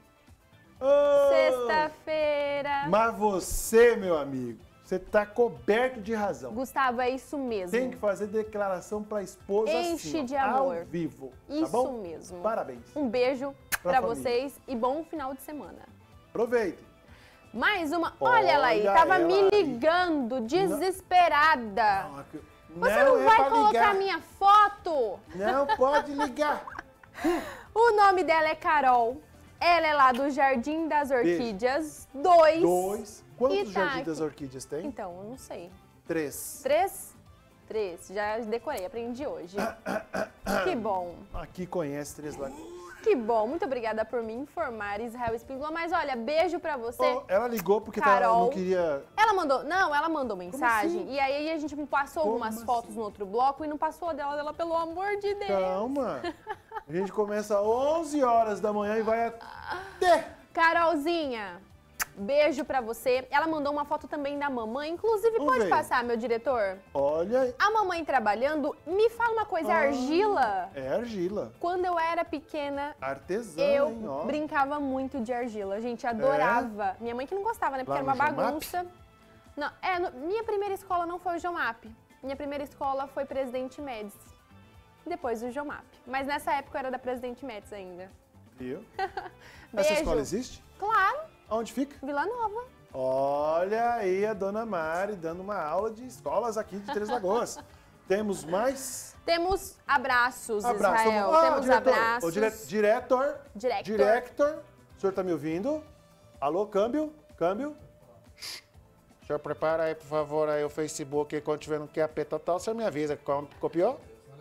Sexta-feira. Mas você, meu amigo, você tá coberto de razão. Gustavo, é isso mesmo. Tem que fazer declaração pra esposa Enche assim, de ó, amor. ao vivo. Isso tá bom? mesmo. Parabéns. Um beijo Pra pra família. vocês e bom final de semana. Aproveite. Mais uma. Olha ela aí, Olha tava ela me aí. ligando, desesperada. Você não é vai pra colocar ligar. minha foto? Não pode ligar. O nome dela é Carol. Ela é lá do Jardim das Orquídeas 2. 2. Quantos E tá Jardim aqui. das Orquídeas tem? Então, eu não sei. 3. 3? 3. Já decorei, aprendi hoje. Que bom. Aqui conhece 3 Lagoas. Que bom. Muito obrigada por me informar, Israel Espíndola. Mas olha, beijo pra você. Oh, ela ligou porque Carol. não queria... Ela mandou, não, ela mandou mensagem assim? e aí a gente passou algumas fotos no outro bloco e não passou a dela, pelo amor de Deus. Calma. A gente começa às 11 horas da manhã e vai até... Carolzinha, beijo pra você. Ela mandou uma foto também da mamãe, inclusive Vamos pode ver. passar, meu diretor? Olha aí. A mamãe trabalhando, me fala uma coisa, argila. É argila. Quando eu era pequena, Artesã, eu hein, ó. brincava muito de argila, gente, adorava. Minha mãe que não gostava, né, porque Lá era uma no Jomap? bagunça. Não, minha primeira escola não foi o Jomap. Minha primeira escola foi Presidente Médici. Depois o Jomap. Mas nessa época eu era da Presidente Médici ainda. Viu? Beijo. Essa escola existe? Claro. Onde fica? Vila Nova. Olha aí a dona Mari dando uma aula de escolas aqui de Três Lagoas. Temos mais? Temos abraços, Abraço. Israel. Ah, Temos diretor. abraços. Ô, diretor. Director. O senhor tá me ouvindo? Alô, câmbio? Câmbio? O senhor prepara aí, por favor, aí o Facebook, quando tiver no QAP total, o senhor me avisa. Copiou?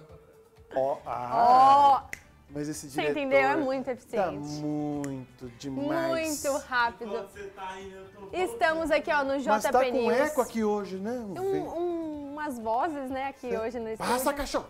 Ó, mas esse Você diretor entendeu? É muito tá eficiente. muito demais. Muito rápido. Estamos aqui, ó, no JP Mas tá com News. eco aqui hoje, né? Umas vozes, né, aqui hoje no estúdio. Passa, cachorro!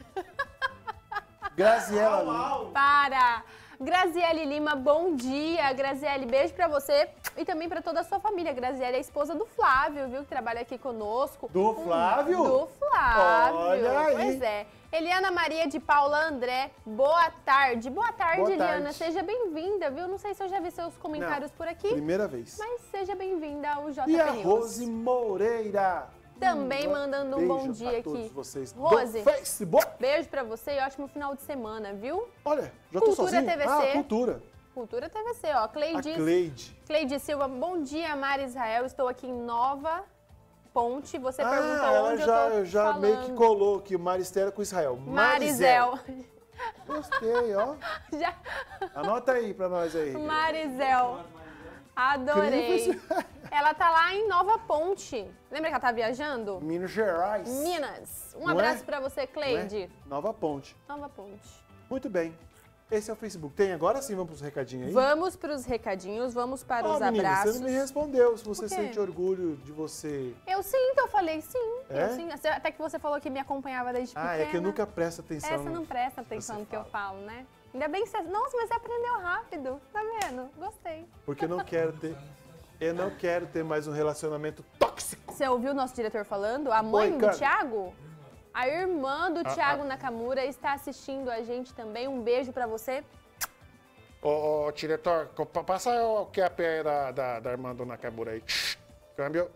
Graziela Lima. Para! Graziele Lima, bom dia. Graziele, beijo pra você e também pra toda a sua família. Graziele é a esposa do Flávio, viu? Que trabalha aqui conosco. Do Flávio? Do Flávio. Olha aí. Pois é. Eliana Maria de Paula André, boa tarde. Boa tarde, Boa Eliana. tarde. Seja bem-vinda, viu? Não sei se eu já vi seus comentários por aqui. Primeira vez. Mas seja bem-vinda ao JP E a News. Rose Moreira. Também mandando um bom Beijo dia pra aqui. todos vocês Rose, do Facebook. beijo pra você e ótimo final de semana, viu? Olha, já tô Cultura sozinho? TVC. Ah, Cultura. Cultura TVC, ó. A Cleide. Cleide Silva, bom dia, Mari Israel. Estou aqui em Nova Ponte. Você perguntou ela onde já, eu tô já falando. meio que colou aqui o Maristério com Israel. Marizel. Gostei, ó. Já. Anota aí pra nós aí. Marizel. Adorei. Ela tá lá em Nova Ponte. Lembra que ela tá viajando? Minas Gerais. Minas. Um Não abraço é? pra você, Não Cleide. é? Nova Ponte. Nova Ponte. Muito bem. Esse é o Facebook. Tem agora sim, vamos pros recadinhos aí? Vamos pros recadinhos, vamos para os menina, abraços. você não me respondeu se você O quê? sente orgulho de você. Eu sinto, eu falei sim. É? Eu sim. Até que você falou que me acompanhava desde pequena. Ah, é que eu nunca presto atenção. Essa não presta atenção no que eu falo, né? Ainda bem que você... Nossa, mas você aprendeu rápido. Tá vendo? Gostei. Porque eu não quero ter... Eu não quero ter mais um relacionamento tóxico. Você ouviu o nosso diretor falando? A mãe Oi, do cara. Thiago? A irmã do Thiago Nakamura está assistindo a gente também. Um beijo pra você. Ô, diretor, passa o cap aí da irmã Dona Nakamura aí. Câmbio.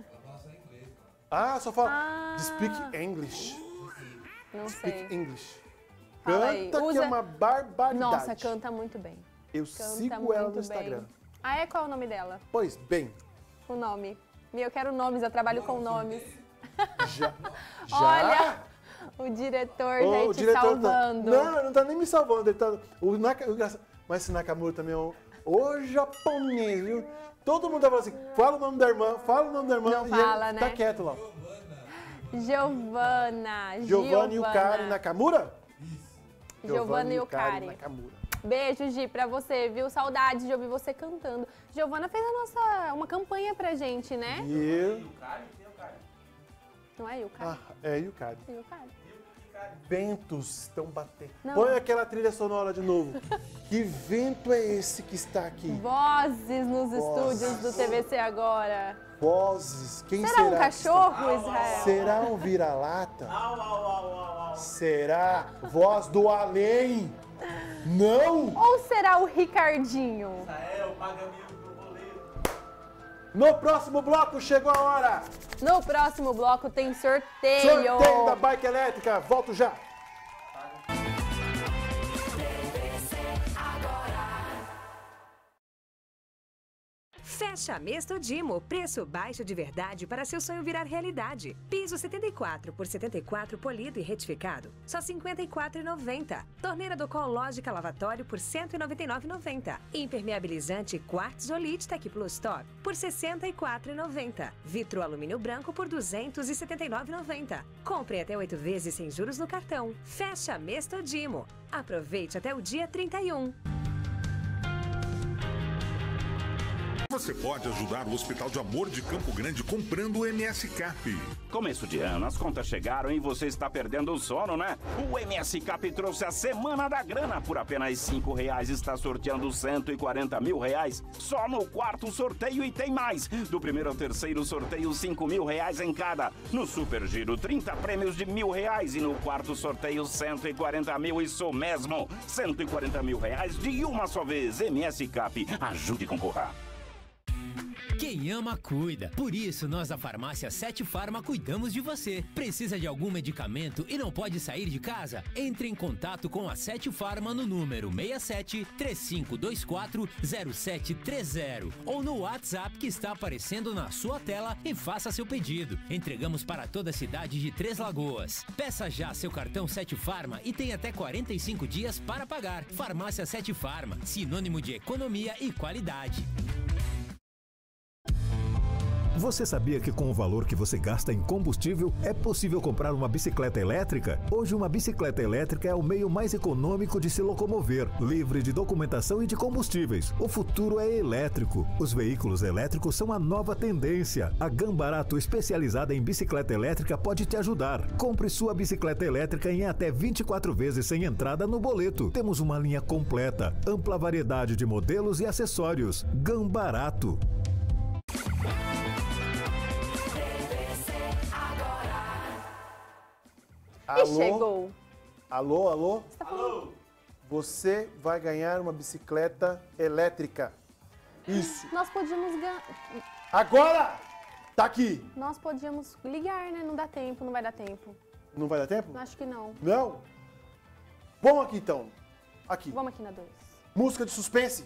Só fala. Speak English. Não sei. Speak English. Fala aí. Canta que é uma barbaridade. Nossa, canta muito bem. Eu sigo ela no Instagram. Qual é o nome dela? Pois bem. O nome. Eu quero nomes, eu trabalho com nomes. Já? Olha, o diretor já te salvando. Não tá nem me salvando. Ele tá... Mas esse Nakamura também é o japonês, viu? Todo mundo tá falando assim, fala o nome da irmã. Não fala, ele né? tá quieto lá. Giovanna Yukari Nakamura? Giovanna Yukari Nakamura. Beijo, Gi, pra você, viu? Saudades de ouvir você cantando. Giovanna fez uma campanha pra gente, né? Não é Yukari? É Yukari. Ventos estão batendo. Não. Põe aquela trilha sonora de novo. Que vento é esse que está aqui? Vozes nos estúdios do TVC agora. Vozes. Quem será? Será Um cachorro, Israel? Será um vira-lata? Será voz do além? Não! Ou será o Ricardinho? Israel, pagamento do boleto. No próximo bloco chegou a hora. No próximo bloco tem sorteio. Sorteio da bike elétrica. Volto já. Fecha mês Todimo, preço baixo de verdade para seu sonho virar realidade. Piso 74 por 74 polido e retificado, só R$ 54,90. Torneira do Lógica lavatório por R$ 199,90. Impermeabilizante Quartz Olite Tech Plus Top por R$ 64,90. Vitro alumínio branco por R$ 279,90. Compre até 8 vezes sem juros no cartão. Fecha mês Todimo. Aproveite até o dia 31. Você pode ajudar o Hospital de Amor de Campo Grande comprando o MS Cap. Começo de ano, as contas chegaram e você está perdendo o sono, né? O MS Cap trouxe a Semana da Grana. Por apenas R$ 5,00 está sorteando R$140 mil. Só no quarto sorteio e tem mais. Do primeiro ao terceiro sorteio, R$5 mil em cada. No Super Giro, 30 prêmios de R$1.000 e no quarto sorteio, 140 mil. Isso mesmo, 140 mil de uma só vez. MS Cap, ajude a concorrer. Quem ama, cuida. Por isso, nós da Farmácia 7 Farma cuidamos de você. Precisa de algum medicamento e não pode sair de casa? Entre em contato com a 7 Farma no número 67 3524 0730 ou no WhatsApp que está aparecendo na sua tela e faça seu pedido. Entregamos para toda a cidade de Três Lagoas. Peça já seu cartão 7 Farma e tem até 45 dias para pagar. Farmácia 7 Farma, sinônimo de economia e qualidade. Você sabia que com o valor que você gasta em combustível é possível comprar uma bicicleta elétrica? Hoje uma bicicleta elétrica é o meio mais econômico de se locomover, livre de documentação e de combustíveis. O futuro é elétrico. Os veículos elétricos são a nova tendência. A Gambarato, especializada em bicicleta elétrica, pode te ajudar. Compre sua bicicleta elétrica em até 24 vezes sem entrada no boleto. Temos uma linha completa, ampla variedade de modelos e acessórios. Gambarato. E chegou. Alô? Você vai ganhar uma bicicleta elétrica. Isso. Nós podíamos ganhar. Agora! Tá aqui. Nós podíamos ligar, né? Não dá tempo, não vai dar tempo. Não vai dar tempo? Acho que não. Não? Vamos aqui então. Aqui. Vamos aqui na 2. Música de suspense.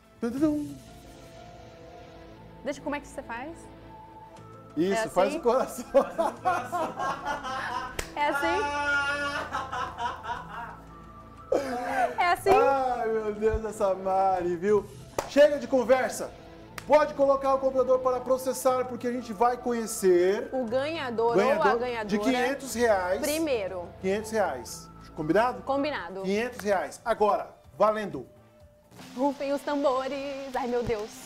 Deixa, como é que você faz? Isso, é assim? faz o coração. É assim? É assim? Ai, meu Deus, essa Mari, viu? Chega de conversa. Pode colocar o computador para processar, porque a gente vai conhecer... O ganhador ou a ganhadora... De R$500. Primeiro. R$500. Combinado? Combinado. R$500. Agora, valendo. Rufem os tambores. Ai, meu Deus.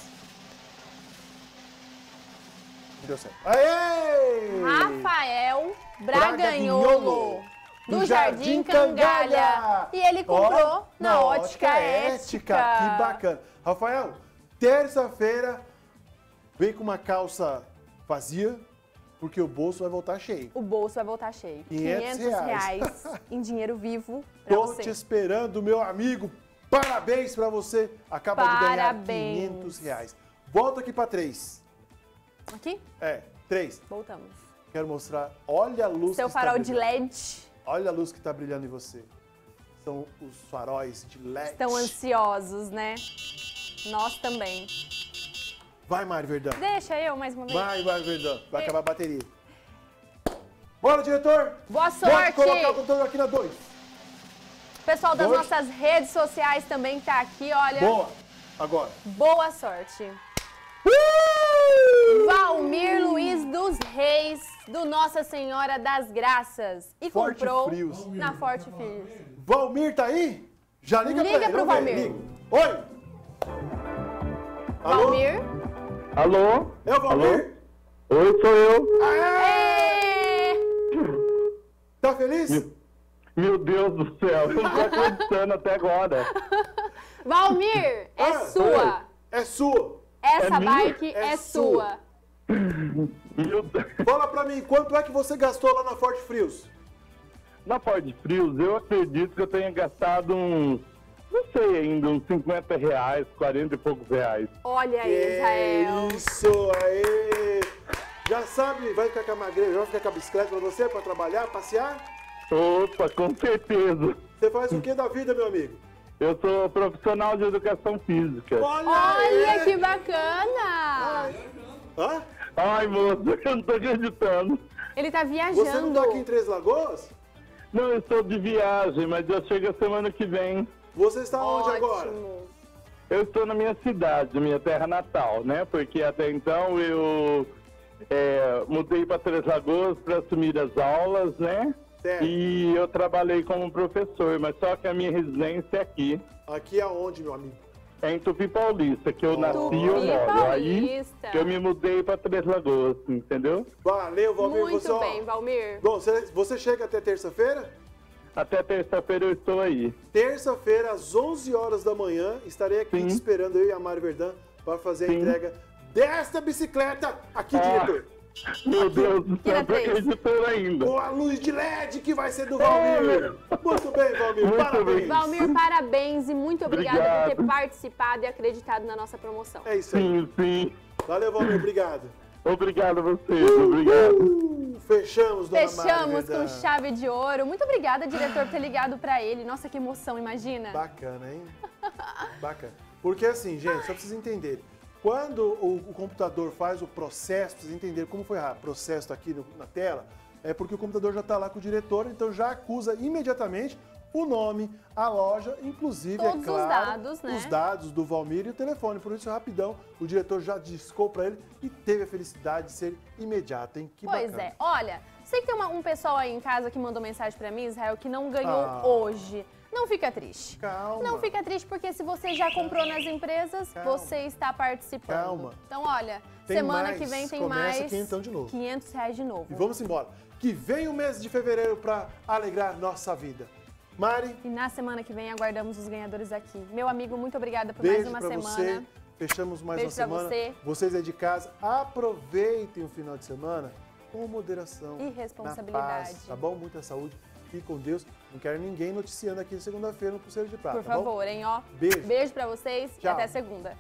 Deu certo. Aê! Rafael Braganholo, do Jardim Cangalha. E ele comprou na Ótica Ética. Que bacana. Rafael, terça-feira, vem com uma calça vazia, porque o bolso vai voltar cheio. O bolso vai voltar cheio. R$500 em dinheiro vivo pra Tô você. te esperando, meu amigo. Parabéns pra você. Acaba de ganhar R$500. Volta aqui pra 3. Aqui? 3. Voltamos. Quero mostrar. Olha a luz Seu que está farol de brilhando. LED. Olha a luz que está brilhando em você. São os faróis de LED. Estão ansiosos, né? Nós também. Vai, Mari Verdão. Deixa eu mais uma vez. Vai, Mari Verdão. Vai acabar a bateria. Bora, diretor. Boa sorte. Pode colocar o computador aqui na 2. Pessoal das nossas redes sociais também tá aqui, olha. Boa. Agora. Boa sorte. Valmir Luiz dos Reis, do Nossa Senhora das Graças. E Forte comprou Frios. na Forte Frios. Valmir tá aí? Já liga pra ele. Liga pro Vamos ver, Valmir. liga. Oi. Alô? Valmir? Alô? É o Valmir? Alô? Oi, sou eu. Tá feliz? Meu Deus do céu, eu não tô acreditando até agora. Valmir, é sua. É sua. Essa É minha? bike é sua. Meu Deus. Fala pra mim, quanto é que você gastou lá na Forte Frios? Na Forte Frios, eu acredito que eu tenha gastado uns, não sei ainda, uns R$50, 40 e poucos reais. Olha aí, Israel. Isso aí. Já sabe, vai ficar com a magreira, vai ficar com a bicicleta pra você, pra trabalhar, passear? Opa, com certeza. Você faz o que da vida, meu amigo? Eu sou profissional de educação física. Olha que bacana. Hã? Ai, moço, eu não tô acreditando. Ele tá viajando. Você não tá aqui em Três Lagoas? Não, eu estou de viagem, mas eu chego a semana que vem. Você está onde agora? Eu estou na minha cidade, minha terra natal, né? Porque até então eu mudei para Três Lagoas para assumir as aulas, né? Certo. E eu trabalhei como professor, mas só que a minha residência é aqui. Aqui aonde, meu amigo? É em Tupi Paulista, que eu nasci e eu moro. Aí que eu me mudei para Três Lagoas, entendeu? Valeu, Valmir. Muito bem, Valmir. Bom, você chega até terça-feira? Até terça-feira eu estou aí. Terça-feira, às 11 horas da manhã, estarei aqui te esperando, eu e a Mari Verdão, para fazer a entrega desta bicicleta aqui, diretor. Meu Deus do céu, não tô acreditando ainda. Com a luz de LED que vai ser do Valmir. Muito bem, Valmir, Muito parabéns. bem. Valmir, parabéns e muito obrigada por ter Obrigado. participado e acreditado na nossa promoção. É isso aí. Sim, sim. Valeu, Valmir, obrigado. Obrigado a vocês, obrigado. Fechamos, dona Mari Fechamos Verdão. com chave de ouro. Muito obrigada, diretor, por ter ligado pra ele. Nossa, que emoção, imagina. Bacana, hein? Bacana. Porque assim, gente, só pra vocês entenderem. Quando o computador faz o processo, pra vocês entenderem como foi o processo tá aqui na tela, é porque o computador já está lá com o diretor, então já acusa imediatamente o nome, a loja, inclusive, Todos é claro, os dados, né? os dados do Valmir e o telefone. Por isso, rapidão, o diretor já discou para ele e teve a felicidade de ser imediato, hein? Que Pois bacana. é. Olha, sei que tem um pessoal aí em casa que mandou mensagem pra mim, Israel, que não ganhou hoje. Não fica triste. Calma. Não fica triste, porque se você já comprou nas empresas, você está participando. Calma. Então, olha, Tem semana mais. que vem tem Começa mais quinhentão de novo. R$500 de novo. E vamos embora. Que vem o mês de fevereiro para alegrar nossa vida. Mari, E na semana que vem aguardamos os ganhadores aqui. Meu amigo, muito obrigada por beijo mais uma pra semana. você. Fechamos mais Beijo uma pra semana. você. Vocês aí de casa, aproveitem o final de semana com moderação. E responsabilidade. Na paz, tá bom? Muita saúde. Fique com Deus. Não quero ninguém noticiando aqui segunda-feira no Pulseiro de Prata, Por tá bom? favor, hein, ó. Beijo. Beijo pra vocês e Tchau. até segunda.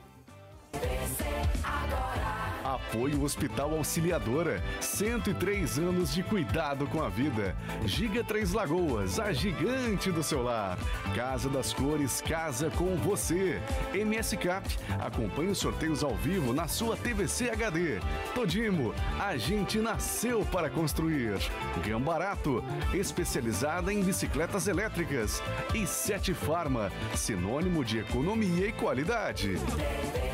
Apoio Hospital Auxiliadora. 103 anos de cuidado com a vida. Giga Três Lagoas, a gigante do seu lar. Casa das Cores, casa com você. MS Cap, acompanhe os sorteios ao vivo na sua TVC HD. Todimo, a gente nasceu para construir. Gambarato, especializada em bicicletas elétricas. E 7 Farma, sinônimo de economia e qualidade.